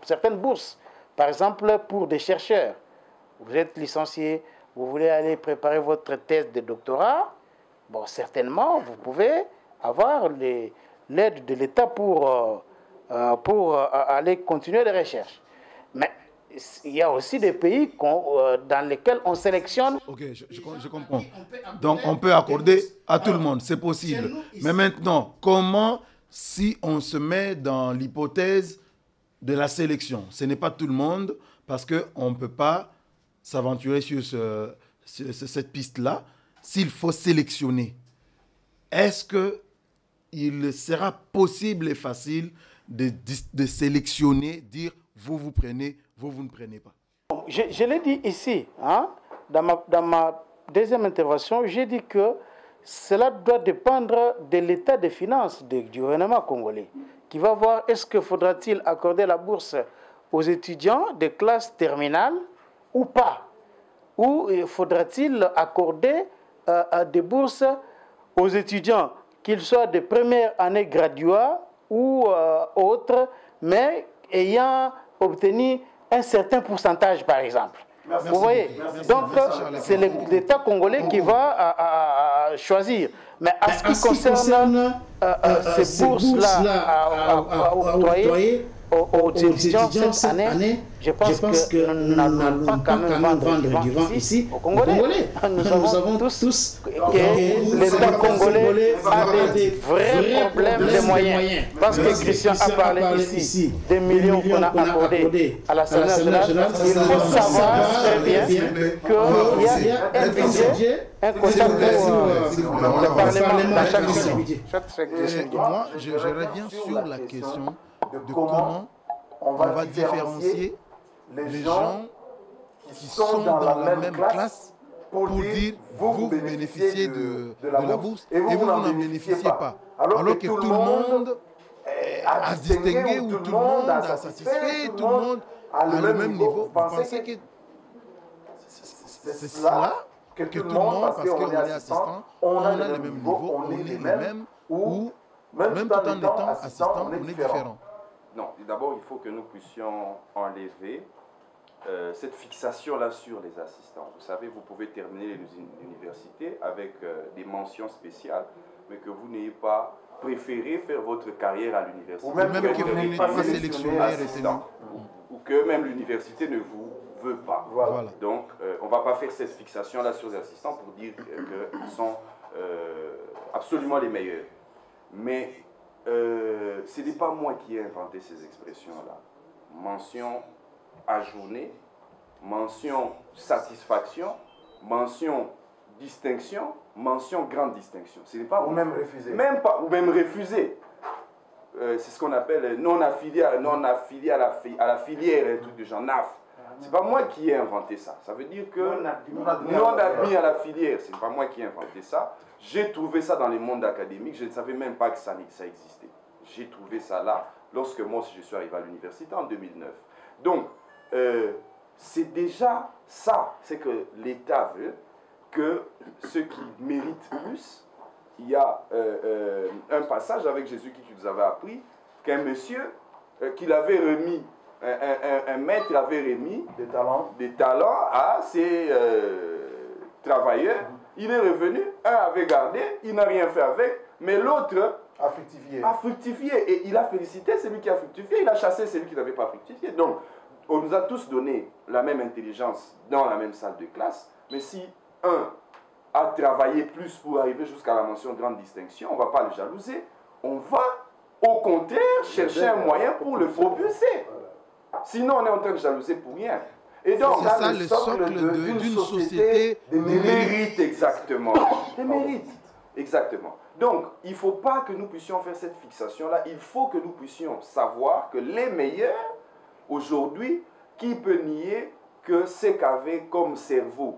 exemple pour des chercheurs. Vous êtes licencié, vous voulez aller préparer votre thèse de doctorat, bon, certainement, vous pouvez avoir l'aide de l'État pour aller continuer les recherches. Mais il y a aussi des pays dans lesquels on sélectionne. Ok, je comprends. Donc on peut accorder à tout le monde, c'est possible. Mais maintenant, comment si on se met dans l'hypothèse de la sélection? Ce n'est pas tout le monde parce qu'on ne peut pas s'aventurer sur cette piste-là. S'il faut sélectionner, est-ce qu'il sera possible et facile de sélectionner, dire vous prenez, vous ne prenez pas? Je l'ai dit ici, hein, dans ma deuxième intervention, j'ai dit que cela doit dépendre de l'état des finances du gouvernement congolais, qui va voir est-ce que faudra-t-il accorder la bourse aux étudiants de classe terminale ou pas, ou faudra-t-il accorder des bourses aux étudiants, qu'ils soient de première année graduat ou autres, mais ayant obtenu un certain pourcentage, par exemple. Merci. Vous voyez? Donc, c'est l'État congolais qui va choisir. Mais en ce qui concerne ces bourses-là à octroyer aux étudiants cette année, je pense que nous n'allons pas quand même vendre du vent ici aux Congolais. Nous savons tous que l'État congolais a des vrais problèmes de moyens. Parce que Christian a parlé ici des millions qu'on a accordés à l'Assemblée nationale. Il faut savoir très bien qu'il y a un budget, un quota pour le Parlement dans chaque budget. Moi, je reviens sur la question de comment on va différencier les gens qui sont dans la même classe pour dire vous bénéficiez de la bourse et vous n'en bénéficiez pas. Alors que tout le monde a distingué ou tout le monde a satisfait, tout le monde a le même niveau. Vous pensez que c'est cela que tout le monde, parce qu'on est assistant, on a le même niveau, on est les mêmes, ou même tout en étant assistant, on est différent? Non, d'abord, il faut que nous puissions enlever cette fixation-là sur les assistants. Vous savez, vous pouvez terminer l'université avec des mentions spéciales, mais que vous n'ayez pas préféré faire votre carrière à l'université. Ou même que vous n'êtes pas sélectionné, assistant, ou que même l'université ne vous veut pas. Voilà. Donc, on ne va pas faire cette fixation-là sur les assistants pour dire qu'ils sont absolument les meilleurs. Mais ce n'est pas moi qui ai inventé ces expressions-là. Mention ajournée, mention satisfaction, mention distinction, mention grande distinction. Ce n'est pas ou même refusé. Même pas, ou même refusé. C'est ce qu'on appelle non affilié à la filière, un truc de genre NAF. C'est pas moi qui ai inventé ça. Ça veut dire que non admis à la filière, c'est pas moi qui ai inventé ça. J'ai trouvé ça dans le monde académique. Je ne savais même pas que ça existait. J'ai trouvé ça là lorsque moi je suis arrivé à l'université en 2009. Donc, c'est déjà ça. C'est que l'État veut que ceux qui méritent plus, il y a un passage avec Jésus qui nous avait appris qu'un monsieur qu'il avait remis un maître avait remis des talents à ses travailleurs. Il est revenu, un avait gardé, il n'a rien fait avec, mais l'autre a fructifié. Et il a félicité celui qui a fructifié, il a chassé celui qui n'avait pas fructifié. Donc, on nous a tous donné la même intelligence dans la même salle de classe, mais si un a travaillé plus pour arriver jusqu'à la mention grande distinction, on ne va pas le jalouser, on va au contraire chercher un moyen pour le propulser. Sinon, on est en train de jalouser pour rien. Et donc, c'est ça le socle d'une société de mérite, exactement. Des mérites, exactement. Donc, il ne faut pas que nous puissions faire cette fixation-là. Il faut que nous puissions savoir que les meilleurs, aujourd'hui, qui peut nier que ce qu'avait comme cerveau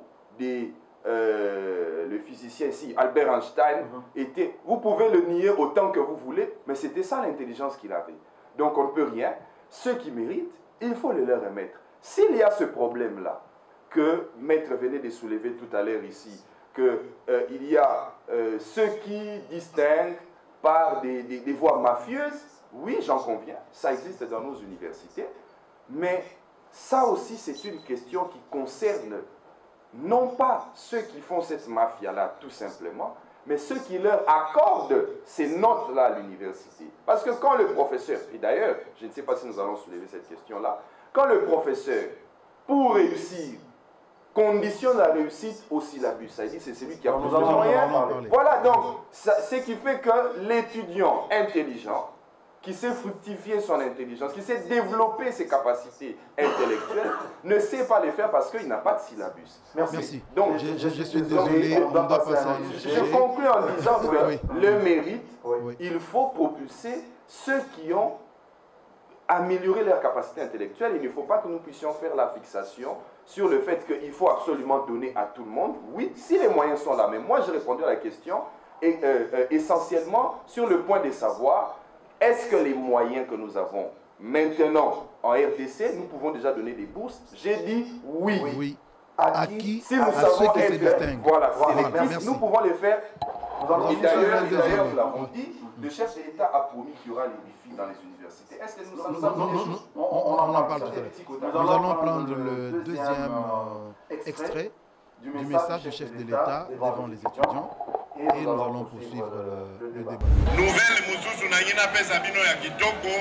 le physicien ici, Albert Einstein, était... Vous pouvez le nier autant que vous voulez, mais c'était ça l'intelligence qu'il avait. Donc, on ne peut rien. Ceux qui méritent, il faut le leur remettre. S'il y a ce problème-là, que Maître venait de soulever tout à l'heure ici, qu'il y a ceux qui distinguent par des voies mafieuses, oui, j'en conviens, ça existe dans nos universités, mais ça aussi, c'est une question qui concerne non pas ceux qui font cette mafia-là, tout simplement, mais ceux qui leur accordent ces notes-là à l'université. Parce que quand le professeur, et d'ailleurs, je ne sais pas si nous allons soulever cette question-là, quand le professeur, pour réussir, conditionne la réussite au syllabus, ça dit c'est celui qui a plus de moyens. Voilà, donc, ce qui fait que l'étudiant intelligent, qui sait fructifier son intelligence, qui sait développer ses capacités intellectuelles, ne sait pas les faire parce qu'il n'a pas de syllabus. Merci. Donc, je suis désolé, on doit passer à un sujet. Je conclue en disant que le mérite, il faut propulser ceux qui ont amélioré leur capacité intellectuelle. Il ne faut pas que nous puissions faire la fixation sur le fait qu'il faut absolument donner à tout le monde. Oui, si les moyens sont là. Mais moi, j'ai répondu à la question essentiellement sur le point de savoir est-ce que les moyens que nous avons maintenant en RDC, nous pouvons déjà donner des bourses? J'ai dit oui. Oui. À qui? Si nous savons être, voilà, sélectifs, nous pouvons les faire. Et d'ailleurs, nous l'avons dit, le chef de l'État a promis qu'il y aura les Wi-Fi dans les universités. Est-ce que nous sommes... On en parle tout à l'heure. Nous allons prendre le deuxième extrait du message du chef de l'État devant les étudiants. Et nous allons poursuivre le débat. Nouvelle mususu na ngina pesa bino ya kitoko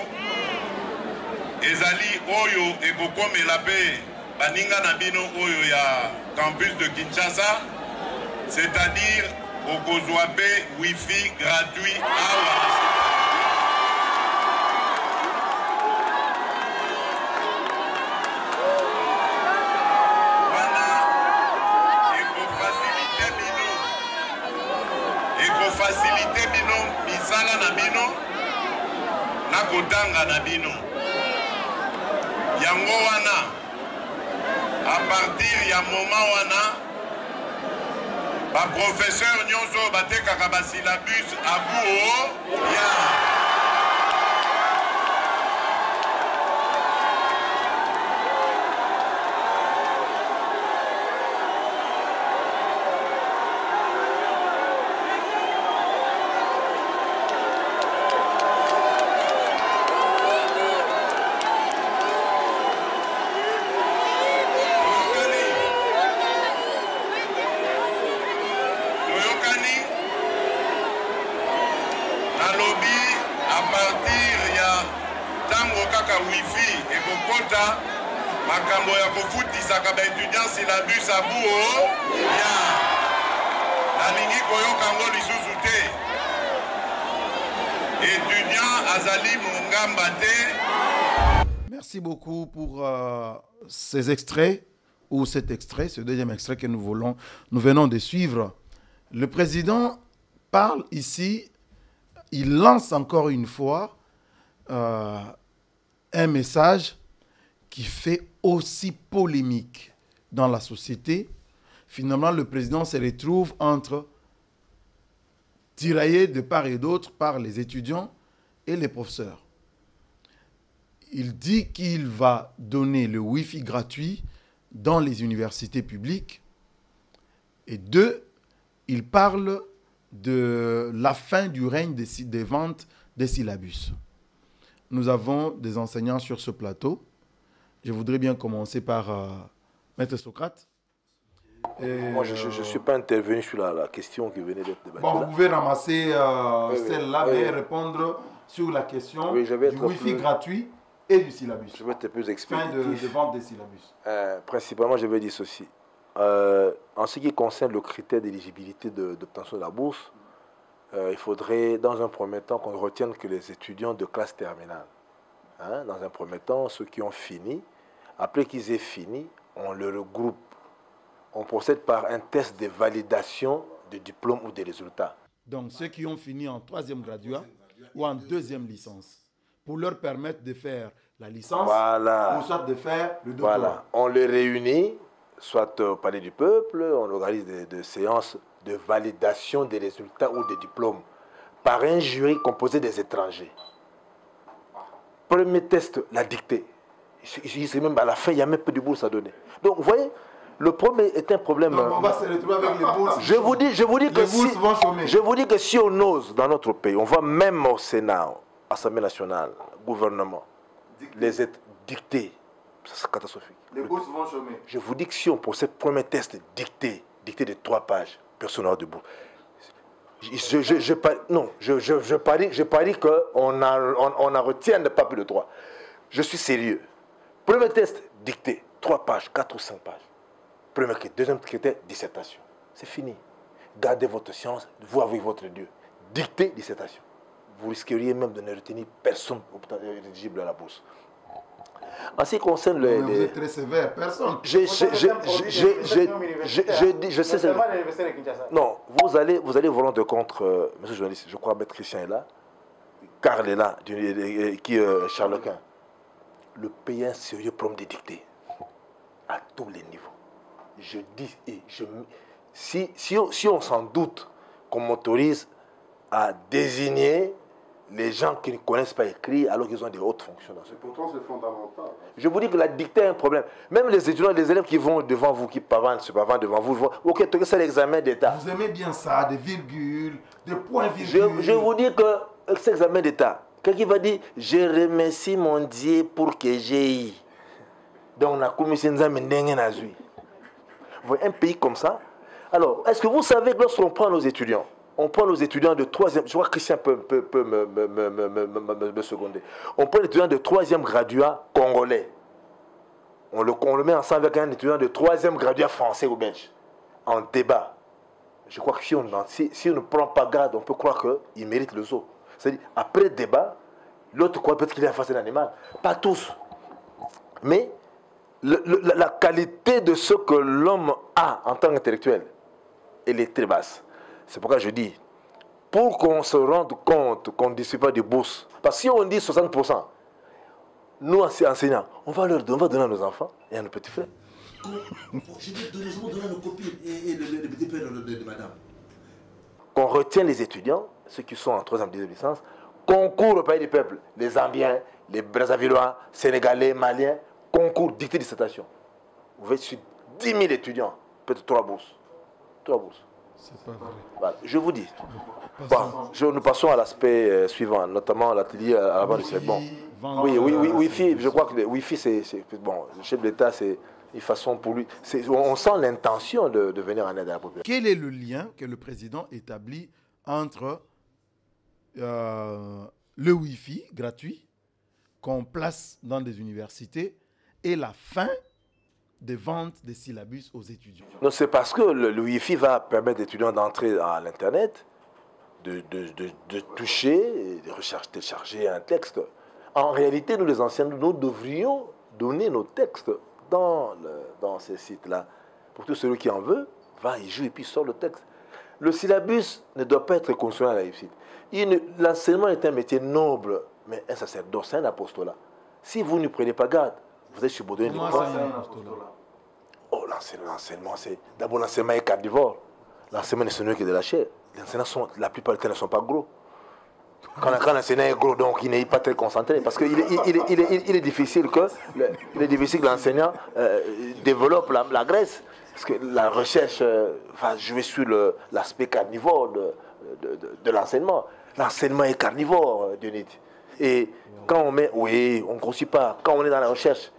ezali oyo ekokomela pe baninga na bino oyo ya campus de Kinshasa, c'est-à-dire okozwa pe wifi gratuit awa. Facilité bino misala na bino na kotanga na bino yango wana à partir ya moment wana ba professeur nyonso batekaka ba syllabus abuo ya wifi ekokota makambo ya kofutisaka baétudiant syllabus abuo ya nalingi koyoka ngo lisusu te étudiant azali mongamba te. Merci beaucoup pour ces extraits ou cet extrait, ce deuxième extrait que nous venons de suivre. Le président parle ici, il lance encore une fois un message qui fait aussi polémique dans la société. Finalement, le président se retrouve entre tiraillé de part et d'autre par les étudiants et les professeurs. Il dit qu'il va donner le Wi-Fi gratuit dans les universités publiques. Et deux, il parle de la fin du règne des ventes des syllabus. Nous avons des enseignants sur ce plateau Je voudrais bien commencer par Maître Socrate. Moi, je ne suis pas intervenu sur la question qui venait d'être débattue. Bon, vous pouvez ramasser celle-là, mais répondre sur la question du Wi-Fi gratuit et du syllabus. Je vais être plus explicite. Fin de vente des syllabus. Principalement, je vais dire ceci. En ce qui concerne le critère d'éligibilité d'obtention de la bourse, il faudrait, dans un premier temps, qu'on retienne que les étudiants de classe terminale, dans un premier temps, ceux qui ont fini, après qu'ils aient fini, on le regroupe. On procède par un test de validation de diplôme ou des résultats. Donc, ceux qui ont fini en 3e graduat ou en 2e licence, pour leur permettre de faire la licence ou soit de faire le doctorat. Voilà, on les réunit, soit au Palais du Peuple, on organise des séances de validation des résultats ou des diplômes par un jury composé des étrangers. Premier test, la dictée. Même à la fin, il y a même peu de bourses à donner. Donc, vous voyez, le premier est un problème. Donc, on va se retrouver avec les bourses. Je vous dis que si on ose dans notre pays, on va même au Sénat, Assemblée nationale, gouvernement, les être dictés, c'est catastrophique. Les bourses vont chômer. Je vous dis que si on procède premier test dicté de 3 pages, personne n'aura de bourse. Je parie qu'on en retient pas plus de 3. Je suis sérieux. Premier test dicté, 3 pages, 4 ou 5 pages. Premier critère. Deuxième critère, dissertation. C'est fini. Gardez votre science, vous avec votre Dieu. Dictée, dissertation. Vous risqueriez même de ne retenir personne éligible à la bourse. En ce qui concerne les... Vous êtes très sévère, personne. Je sais seulement. Non, vous allez vous rendre compte, monsieur le journaliste, je crois que Maître Christian est là, Karl est là, qui est Charlequin. Le pays a un sérieux problème de dictée, à tous les niveaux. Je dis, si on s'en doute qu'on m'autorise à désigner les gens qui ne connaissent pas écrit alors qu'ils ont des hautes fonctions dans ce pays. Pourtant, c'est fondamental. Je vous dis que la dictée est un problème. Même les étudiants, les élèves qui vont devant vous, qui pavandent, se pavandent devant vous, ok, c'est l'examen d'État. Vous aimez bien ça, des virgules, des points-virgules. Je vous dis que cet examen d'État, quelqu'un va dire, je remercie mon Dieu pour que j'ai eu. Donc, on a commis un pays comme ça. Alors, est-ce que vous savez que lorsqu'on prend nos étudiants, on prend nos étudiants de 3e, je crois que Christian peut me seconder. On prend les étudiants de 3e graduat congolais. On le met ensemble avec un étudiant de 3e graduat français ou belge. En débat. Je crois que si on ne prend pas garde, on peut croire qu'il mérite le zoo. C'est-à-dire, après débat, l'autre croit peut-être qu'il est en face d'un animal. Pas tous. Mais la qualité de ce que l'homme a en tant qu'intellectuel, elle est très basse. C'est pourquoi je dis, pour qu'on se rende compte qu'on ne distribue pas de bourses, parce que si on dit 60%, nous enseignants, on va donner à nos enfants et à nos petits frères. Je vais donner à nos copines et les petits frères de madame. Qu'on retient les étudiants, ceux qui sont en 3e licence, concours au pays du peuple, les Zambiens, les Brazzavillois, Sénégalais, Maliens, concours dictée dissertation. Vous êtes sur 10 000 étudiants, peut-être 3 bourses. 3 bourses. C'est pas vrai. Voilà, je vous dis. Bon, nous passons à l'aspect suivant, notamment l'atelier à la vente de ces bons. Oui, Wi-Fi, je crois que le Wi-Fi, c'est bon, le chef de l'État, c'est une façon pour lui. On sent l'intention de venir en aide à la population. Quel est le lien que le président établit entre le Wi-Fi gratuit qu'on place dans des universités et la fin des ventes des syllabus aux étudiants? Non, c'est parce que le Wi-Fi va permettre aux étudiants d'entrer à l'Internet, de toucher, de télécharger un texte. En réalité, nous les enseignants, nous devrions donner nos textes dans ces sites-là. Pour tout celui qui en veut, va y jouer et puis sort le texte. Le syllabus ne doit pas être construit à la réussite. L'enseignement est un métier noble, mais un sacerdoce, c'est un apostolat. Si vous ne prenez pas garde, vous êtes subordonné. Oh, l'enseignement, c'est... D'abord, l'enseignement est carnivore. L'enseignement ne sont que de la chair. Les enseignants, la plupart du temps, ne sont pas gros. Quand l'enseignant est gros, donc il n'est pas très concentré. Parce qu'il est difficile que l'enseignant développe la graisse. Parce que la recherche va jouer sur l'aspect carnivore de l'enseignement. L'enseignement est carnivore, Dionyd. Et quand on met... Oui, on ne grossit pas. Quand on est dans la recherche,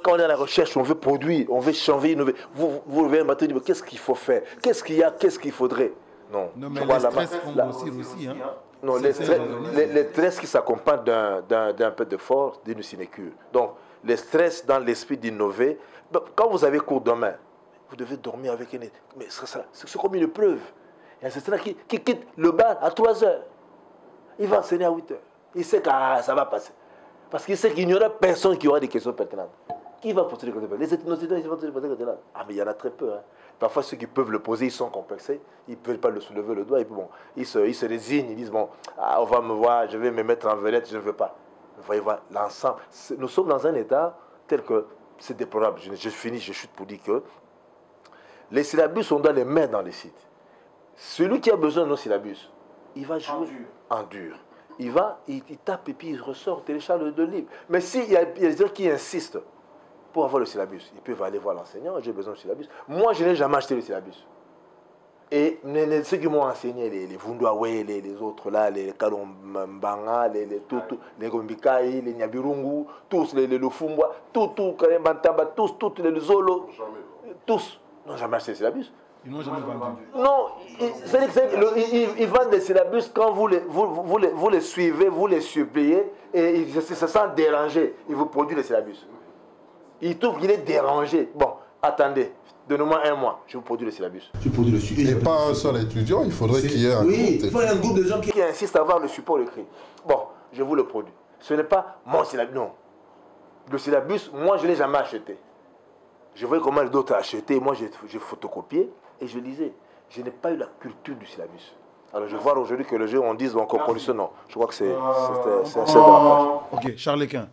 quand on est à la recherche, on veut produire, on veut changer, innover. Vous levez un matin et dites, qu'est-ce qu'il faut faire? Qu'est-ce qu'il y a? Qu'est-ce qu'il faudrait? Non. Non, mais les stress font aussi. Hein. Non, les stress qui s'accompagnent d'un peu de force, d'une sinécure. Donc, les stress dans l'esprit d'innover. Quand vous avez cours demain, vous devez dormir avec une... Mais c'est comme une preuve. Il y a un assistant qui quitte le bar à 3 heures. Il va enseigner à 8 heures. Il sait que ça va passer. Parce qu'il sait qu'il n'y aura personne qui aura des questions pertinentes. Qui va poser des questions pertinentes? Les étudiants, ils vont poser des questions pertinentes. Ah, mais il y en a très peu. Hein. Parfois, ceux qui peuvent le poser, ils sont complexés. Ils ne peuvent pas le soulever le doigt. Et puis, bon, ils se résignent. Ils disent, bon, on va me voir, je vais me mettre en vedette, je ne veux pas. Vous voyez voir l'ensemble. Nous sommes dans un état tel que c'est déplorable. Je finis, je chute pour dire que les syllabus, on doit les mettre dans les sites. Celui qui a besoin de nos syllabus, il va jouer en dur. Il tape et puis il ressort, télécharge le livre. Mais s'il y a des gens qui insistent pour avoir le syllabus, ils peuvent aller voir l'enseignant, j'ai besoin du syllabus. Moi, je n'ai jamais acheté le syllabus. Et ceux qui m'ont enseigné, les Vunduawe, les autres là, les Kalombanga, les Gombikai, les Nyabirungu, tous, les Lufumbwa, tous, Kalembantamba, tous, les Zolo, tous n'ont jamais acheté le syllabus. Ils n'ont jamais vendu. Non, ils vendent des syllabus quand vous les suivez, vous les suppliez, et ils se sentent dérangés. Ils vous produisent les syllabus. Ils trouvent qu'il est dérangé. Bon, attendez, donnez-moi 1 mois, je vous produis le syllabus. Et pas un seul étudiant, il faudrait qu'il y ait un groupe. Il faut un groupe de gens qui insistent à avoir le support écrit. Bon, je vous le produis. Ce n'est pas mon syllabus, non. Le syllabus, moi, je ne l'ai jamais acheté. Je voyais comment d'autres ont acheté, moi, j'ai photocopié et je lisais. Je n'ai pas eu la culture du syllabus. Alors, je vois aujourd'hui que le jeu, on dit bon, qu'on produit non. Je crois que c'est Ok, Charles Quint.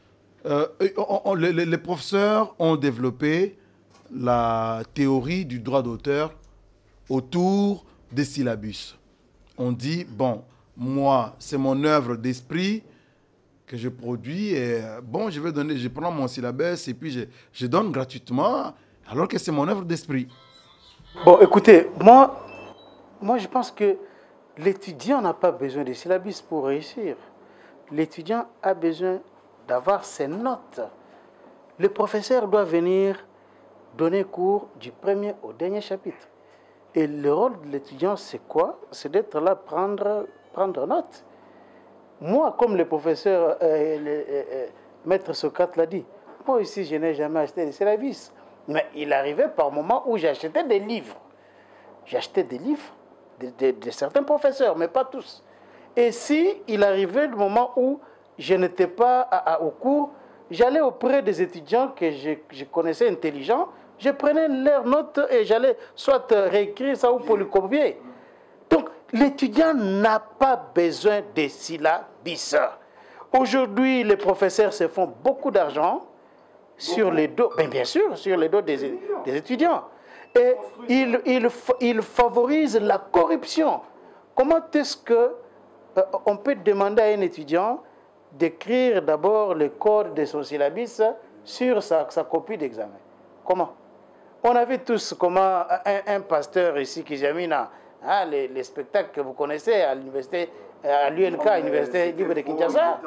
Les professeurs ont développé la théorie du droit d'auteur autour des syllabus. On dit, bon, moi, c'est mon œuvre d'esprit que je produis et bon, je prends mon syllabus et puis je donne gratuitement alors que c'est mon œuvre d'esprit. Bon, écoutez, moi je pense que l'étudiant n'a pas besoin de syllabus pour réussir. L'étudiant a besoin d'avoir ses notes. Le professeur doit venir donner cours du premier au dernier chapitre. Et le rôle de l'étudiant, c'est quoi? C'est d'être là, prendre note. Moi, comme le professeur, Maître Socrate l'a dit, moi aussi, je n'ai jamais acheté de syllabus. Mais il arrivait par moments où j'achetais des livres. J'achetais des livres de certains professeurs, mais pas tous. Et si il arrivait le moment où je n'étais pas au cours, j'allais auprès des étudiants que je connaissais intelligents, je prenais leurs notes et j'allais soit réécrire ça ou polycopier. Donc, l'étudiant n'a pas besoin de syllabus. Aujourd'hui, les professeurs se font beaucoup d'argent sur les dos, bien sûr, sur les dos des étudiants. Et ils favorisent la corruption. Comment est-ce qu'on peut demander à un étudiant d'écrire d'abord le code de son syllabus sur sa copie d'examen? Comment? On a vu tous comment un pasteur ici, Kijamina, les spectacles que vous connaissez à l'université, à l'ULK, l'université libre de Kinshasa.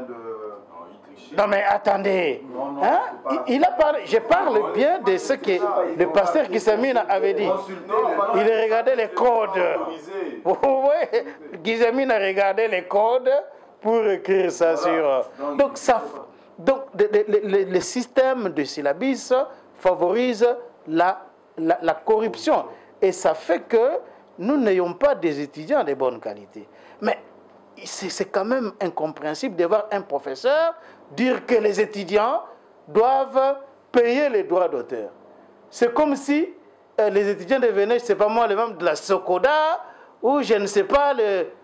Non mais attendez, il a parlé, je parle bien de ce que le pasteur Kijamina avait dit. Il regardait les codes. Oui, Kijamina regardait les codes pour écrire ça sur... Donc le système de syllabus favorise la corruption. Et ça fait que nous n'ayons pas des étudiants de bonne qualité. Mais c'est quand même incompréhensible de voir un professeur dire que les étudiants doivent payer les droits d'auteur. C'est comme si les étudiants devenaient, je ne sais pas moi, les membres de la Sokoda, ou je ne sais pas,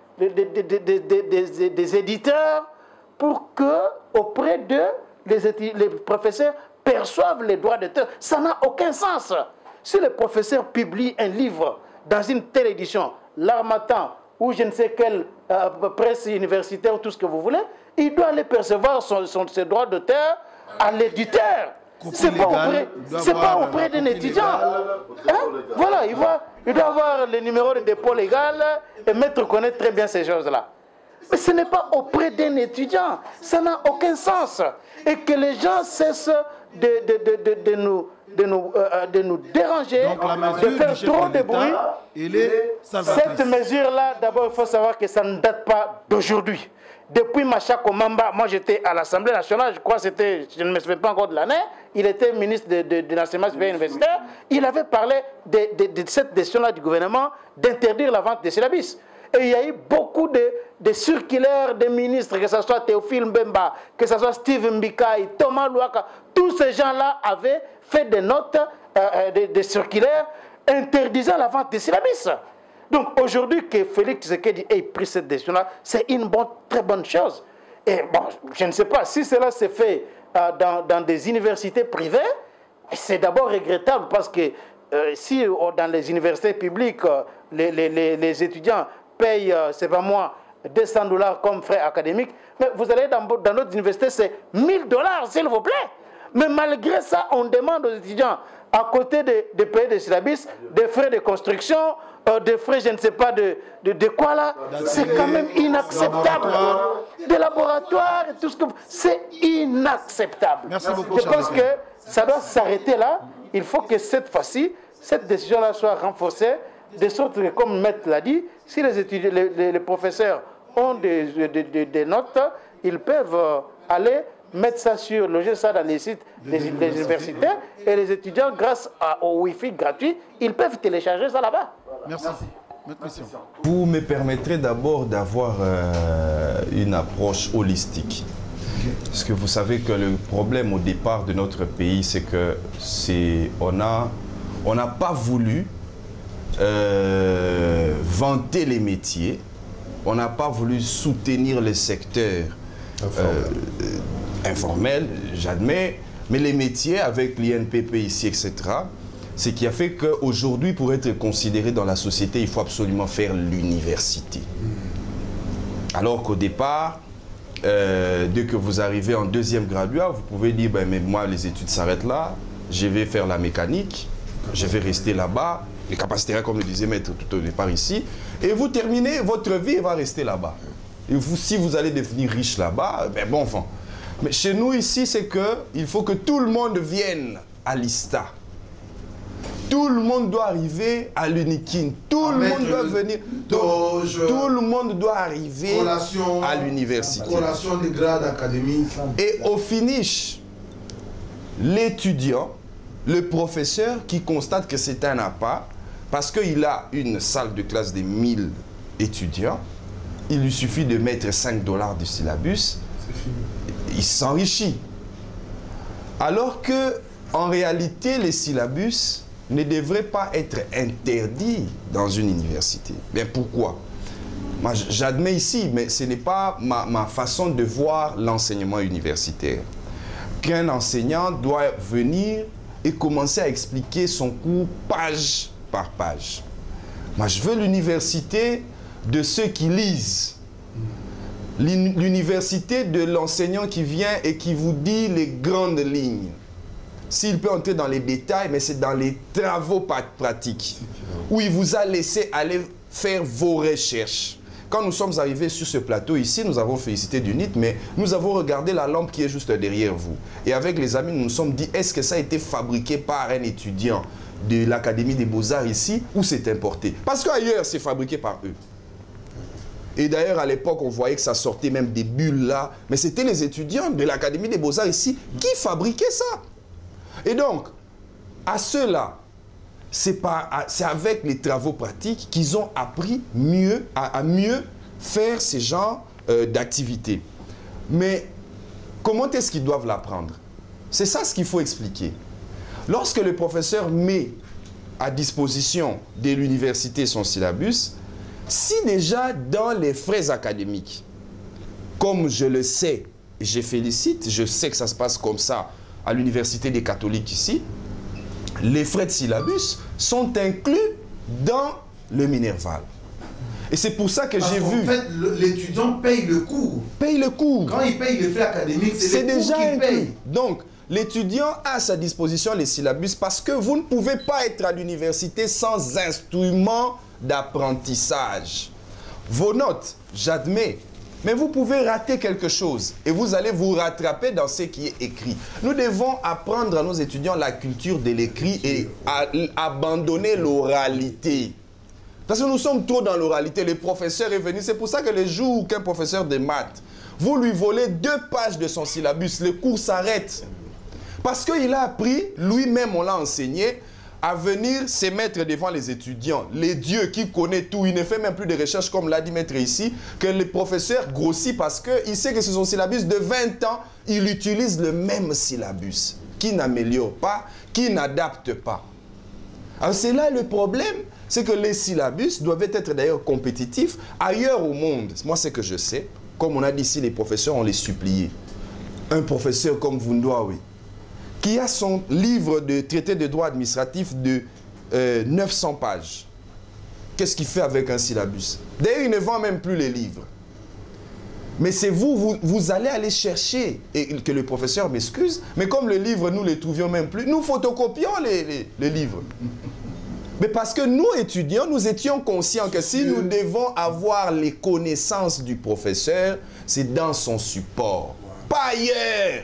des éditeurs, pour que auprès d'eux, les professeurs perçoivent les droits d'auteur. Ça n'a aucun sens. Si le professeur publie un livre dans une telle édition, l'Harmattan, ou je ne sais quelle presse universitaire, ou tout ce que vous voulez, il doit aller percevoir ses droits d'auteur à l'éditeur. C'est pas auprès d'un étudiant. Voilà, il doit avoir le numéro de dépôt légal et Maître connaît très bien ces choses-là. Mais ce n'est pas auprès d'un étudiant. Ça n'a aucun sens. Et que les gens cessent de nous déranger, de faire trop de bruit. Cette mesure-là, d'abord, il faut savoir que ça ne date pas d'aujourd'hui. Depuis Macha Komamba, moi j'étais à l'Assemblée nationale, je crois que c'était, je ne me souviens pas encore de l'année, il était ministre de l'enseignement supérieur universitaire, il avait parlé de cette décision-là du gouvernement d'interdire la vente des syllabus. Et il y a eu beaucoup de circulaires des ministres, que ce soit Théophile Mbemba, que ce soit Steve Mbikaï, Thomas Louaka, tous ces gens-là avaient fait des notes, des circulaires interdisant la vente des syllabus. Donc aujourd'hui que Félix Tshisekedi ait pris cette décision-là, c'est une très bonne chose. Et bon, je ne sais pas si cela se fait dans des universités privées, c'est d'abord regrettable parce que si dans les universités publiques, les étudiants payent, c'est pas moi, $200 comme frais académiques, mais vous allez dans notre université, c'est $1000, s'il vous plaît. Mais malgré ça, on demande aux étudiants, à côté de payer des syllabus, des frais de construction, des frais, je ne sais pas de quoi là, c'est quand même inacceptable. Des laboratoires et tout ce que... C'est inacceptable. Merci beaucoup, je pense que ça doit s'arrêter là. Il faut que cette fois-ci, cette décision-là soit renforcée, de sorte que, comme Maître l'a dit, si les professeurs ont des notes, ils peuvent aller mettre ça loger ça dans les sites des universités, et les étudiants, grâce au Wi-Fi gratuit, ils peuvent télécharger ça là-bas. Merci. Vous me permettrez d'abord d'avoir une approche holistique. Parce que vous savez que le problème au départ de notre pays, c'est que on n'a pas voulu vanter les métiers, on n'a pas voulu soutenir les secteurs informels, j'admets, mais les métiers avec l'INPP ici, etc., ce qui a fait qu'aujourd'hui, pour être considéré dans la société, il faut absolument faire l'université. Alors qu'au départ, dès que vous arrivez en deuxième graduat, vous pouvez dire, ben, mais moi, les études s'arrêtent là, je vais faire la mécanique, je vais rester là-bas, les capacités, comme le disait Maître tout au départ ici, et vous terminez, votre vie va rester là-bas. Et vous, si vous allez devenir riche là-bas, ben bon enfant. Mais chez nous ici, c'est qu'il faut que tout le monde vienne à l'ISTA. Tout le monde doit arriver à l'UNIKIN. Tout le monde doit venir. Tout le monde doit arriver à l'université. Collation des grades académiques. Et au finish, l'étudiant, le professeur qui constate que c'est un appât, parce qu'il a une salle de classe de 1000 étudiants, il lui suffit de mettre $5 du syllabus, il s'enrichit. Alors que, en réalité, les syllabus ne devraient pas être interdits dans une université. Mais pourquoi? Moi, j'admets ici, mais ce n'est pas ma façon de voir l'enseignement universitaire. Qu'un enseignant doit venir et commencer à expliquer son cours page par page. Moi, je veux l'université de ceux qui lisent. L'université de l'enseignant qui vient et qui vous dit les grandes lignes. S'il peut entrer dans les détails, mais c'est dans les travaux pratiques, où il vous a laissé aller faire vos recherches. Quand nous sommes arrivés sur ce plateau ici, nous avons félicité d'UNIT, mais nous avons regardé la lampe qui est juste derrière vous. Et avec les amis, nous nous sommes dit, est-ce que ça a été fabriqué par un étudiant de l'Académie des Beaux-Arts ici, ou c'est importé? Parce qu'ailleurs, c'est fabriqué par eux. Et d'ailleurs, à l'époque, on voyait que ça sortait même des bulles là. Mais c'était les étudiants de l'Académie des Beaux-Arts ici qui fabriquaient ça. Et donc, à ceux-là, c'est avec les travaux pratiques qu'ils ont appris à mieux faire ces genres d'activités. Mais comment est-ce qu'ils doivent l'apprendre? C'est ça ce qu'il faut expliquer. Lorsque le professeur met à disposition de l'université son syllabus, si déjà dans les frais académiques, comme je le sais, je félicite, je sais que ça se passe comme ça à l'université des catholiques ici, les frais de syllabus sont inclus dans le Minerval. Et c'est pour ça que j'ai vu... En fait, l'étudiant paye le cours. Paye le cours. Quand il paye les frais académiques, c'est les cours qu'il paye. Donc, l'étudiant a à sa disposition les syllabus parce que vous ne pouvez pas être à l'université sans instrument d'apprentissage. Vos notes, j'admets, Mais vous pouvez rater quelque chose et vous allez vous rattraper dans ce qui est écrit. Nous devons apprendre à nos étudiants la culture de l'écrit et abandonner l'oralité. Parce que nous sommes trop dans l'oralité. Le professeur est venu. C'est pour ça que le jour qu'un professeur de maths, vous lui volez 2 pages de son syllabus, le cours s'arrête. Parce qu'il a appris, lui-même on l'a enseigné, à venir se mettre devant les étudiants. Les dieux qui connaissent tout, il ne fait même plus de recherches comme l'a dit maître ici, que le professeur grossit parce qu'il sait que c'est son syllabus de 20 ans, il utilise le même syllabus, qui n'améliore pas, qui n'adapte pas. Alors c'est là le problème, c'est que les syllabus doivent être d'ailleurs compétitifs ailleurs au monde. Moi c'est que je sais, comme on a dit ici, les professeurs, on les suppliait. Un professeur comme Vundoawi, qui a son livre de traité de droit administratif de 900 pages. Qu'est-ce qu'il fait avec un syllabus? D'ailleurs, il ne vend même plus les livres. Mais c'est vous allez aller chercher, et que le professeur m'excuse, mais comme le livre, nous ne les trouvions même plus, nous photocopions les livres. Mais parce que nous, étudiants, nous étions conscients que si nous devons avoir les connaissances du professeur, c'est dans son support, pas ailleurs.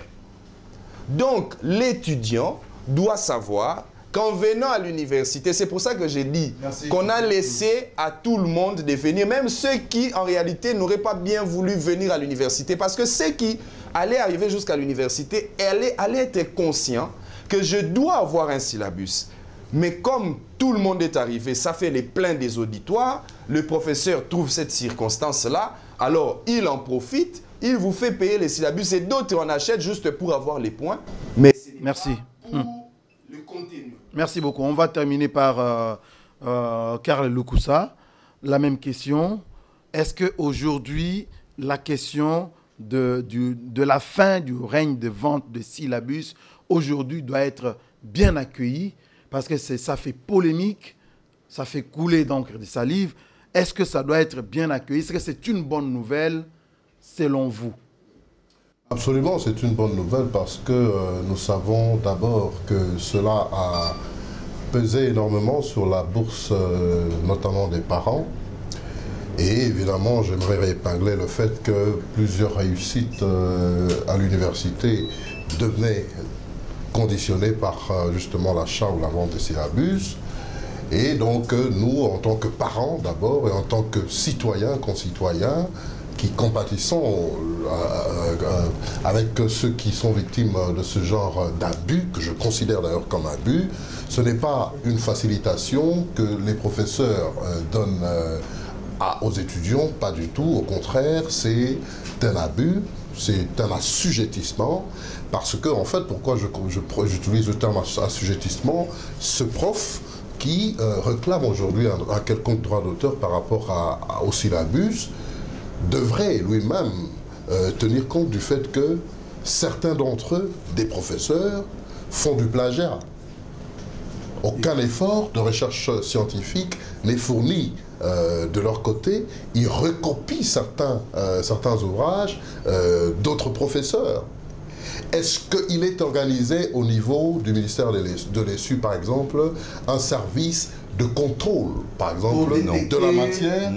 Donc, l'étudiant doit savoir qu'en venant à l'université, c'est pour ça que j'ai dit qu'on a laissé à tout le monde de venir, même ceux qui, en réalité, n'auraient pas bien voulu venir à l'université. Parce que ceux qui allaient arriver jusqu'à l'université allaient être conscients que je dois avoir un syllabus. Mais comme tout le monde est arrivé, ça fait les pleins des auditoires, le professeur trouve cette circonstance-là, alors il en profite. Il vous fait payer les syllabus et d'autres en achètent juste pour avoir les points. Mais merci. Pour le contenu. Merci beaucoup. On va terminer par Karl Lukusa. La même question. Est-ce qu'aujourd'hui, la question de la fin du règne de vente de syllabus, aujourd'hui, doit être bien accueillie? Parce que ça fait polémique, ça fait couler d'encre de salive. Est-ce que ça doit être bien accueilli? Est-ce que c'est une bonne nouvelle selon vous? Absolument, c'est une bonne nouvelle parce que nous savons d'abord que cela a pesé énormément sur la bourse, notamment des parents. Et évidemment, j'aimerais épingler le fait que plusieurs réussites à l'université devenaient conditionnées par justement l'achat ou la vente des syllabus. Et donc nous, en tant que parents d'abord et en tant que citoyens, concitoyens, qui compatissons avec ceux qui sont victimes de ce genre d'abus, que je considère d'ailleurs comme abus, ce n'est pas une facilitation que les professeurs donnent aux étudiants, pas du tout, au contraire, c'est un abus, c'est un assujettissement, parce que, en fait, pourquoi j'utilise le terme assujettissement, ce prof qui réclame aujourd'hui un quelconque droit d'auteur par rapport au syllabus, devrait lui-même tenir compte du fait que certains d'entre eux, des professeurs, font du plagiat. Aucun effort de recherche scientifique n'est fourni de leur côté. Ils recopient certains ouvrages d'autres professeurs. Est-ce qu'il est organisé au niveau du ministère de l'ESU, par exemple, un service de contrôle, par exemple, de la matière,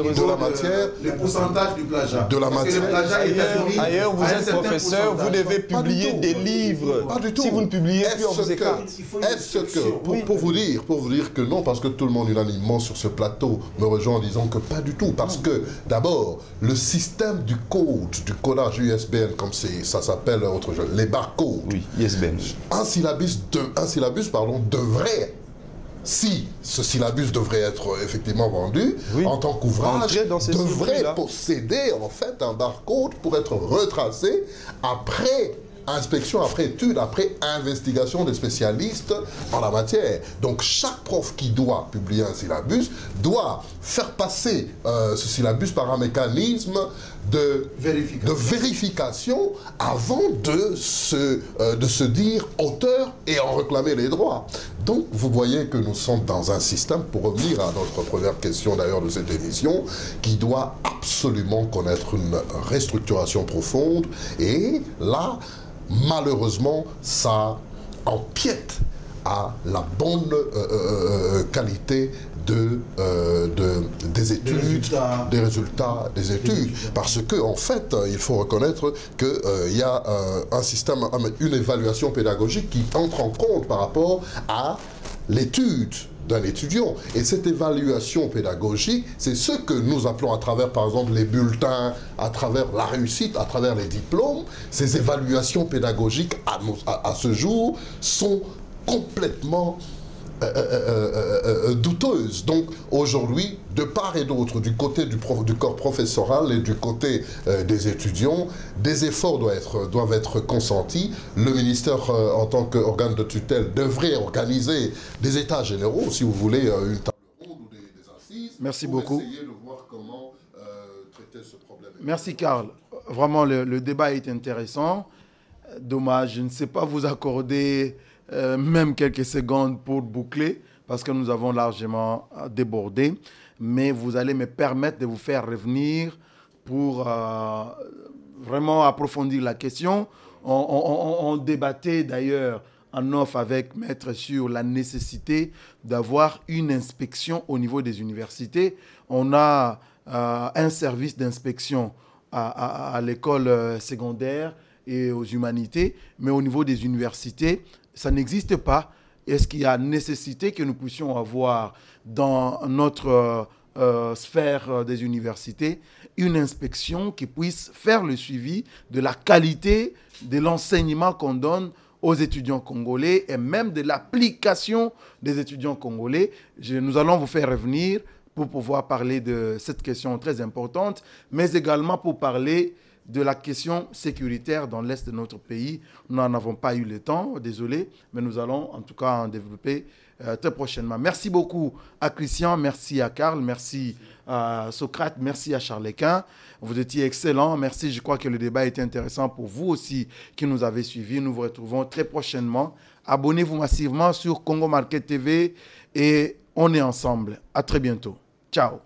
le pourcentage du plagiat. De la matière. Ailleurs, vous êtes professeur, vous devez publier des livres. Pas du tout. Si vous ne publiez plus, on vous écarte. Est-ce que, pour vous dire que non, parce que tout le monde unanimement sur ce plateau me rejoint en disant que pas du tout, parce que d'abord, le système du codage ISBN, comme ça s'appelle les barcodes. Oui, ISBN. Un syllabus devrait, si ce syllabus devrait être effectivement vendu, en tant qu'ouvrage, devrait posséder en fait un barcode pour être retracé après inspection, après étude, après investigation des spécialistes en la matière. Donc chaque prof qui doit publier un syllabus doit faire passer ce syllabus par un mécanisme de vérification avant de se dire auteur et en réclamer les droits. Donc vous voyez que nous sommes dans un système, pour revenir à notre première question d'ailleurs de cette émission, qui doit absolument connaître une restructuration profonde. Et là, malheureusement, ça empiète à la bonne qualité des études, des résultats des études. Parce que en fait, il faut reconnaître qu'il y a un système, une évaluation pédagogique qui entre en compte par rapport à l'étude d'un étudiant. Et cette évaluation pédagogique, c'est ce que nous appelons à travers, par exemple, les bulletins, à travers la réussite, à travers les diplômes. Ces évaluations pédagogiques, à ce jour, sont complètement douteuses. Donc, aujourd'hui, de part et d'autre, du côté du corps professoral et du côté des étudiants, des efforts doivent être consentis. Le ministère, en tant qu'organe de tutelle, devrait organiser des états généraux, si vous voulez, une table ronde ou des assises. Merci beaucoup. Essayer de voir comment traiter ce problème. Merci, Karl. Vraiment, le débat est intéressant. Dommage, je ne sais pas vous accorder même quelques secondes pour boucler, parce que nous avons largement débordé. Mais vous allez me permettre de vous faire revenir pour vraiment approfondir la question. On débattait d'ailleurs en off avec Maître sur la nécessité d'avoir une inspection au niveau des universités. On a un service d'inspection à l'école secondaire et aux humanités, mais au niveau des universités, ça n'existe pas. Est-ce qu'il y a nécessité que nous puissions avoir dans notre sphère des universités une inspection qui puisse faire le suivi de la qualité de l'enseignement qu'on donne aux étudiants congolais et même de l'application des étudiants congolais? Nous allons vous faire revenir pour pouvoir parler de cette question très importante, mais également pour parler de la question sécuritaire dans l'Est de notre pays. Nous n'en avons pas eu le temps, désolé, mais nous allons en tout cas en développer très prochainement. Merci beaucoup à Christian, merci à Karl, merci à Socrate, merci à Charles-Quint. Vous étiez excellents, merci. Je crois que le débat était intéressant pour vous aussi qui nous avez suivis. Nous vous retrouvons très prochainement. Abonnez-vous massivement sur Congo Market TV et on est ensemble. À très bientôt. Ciao.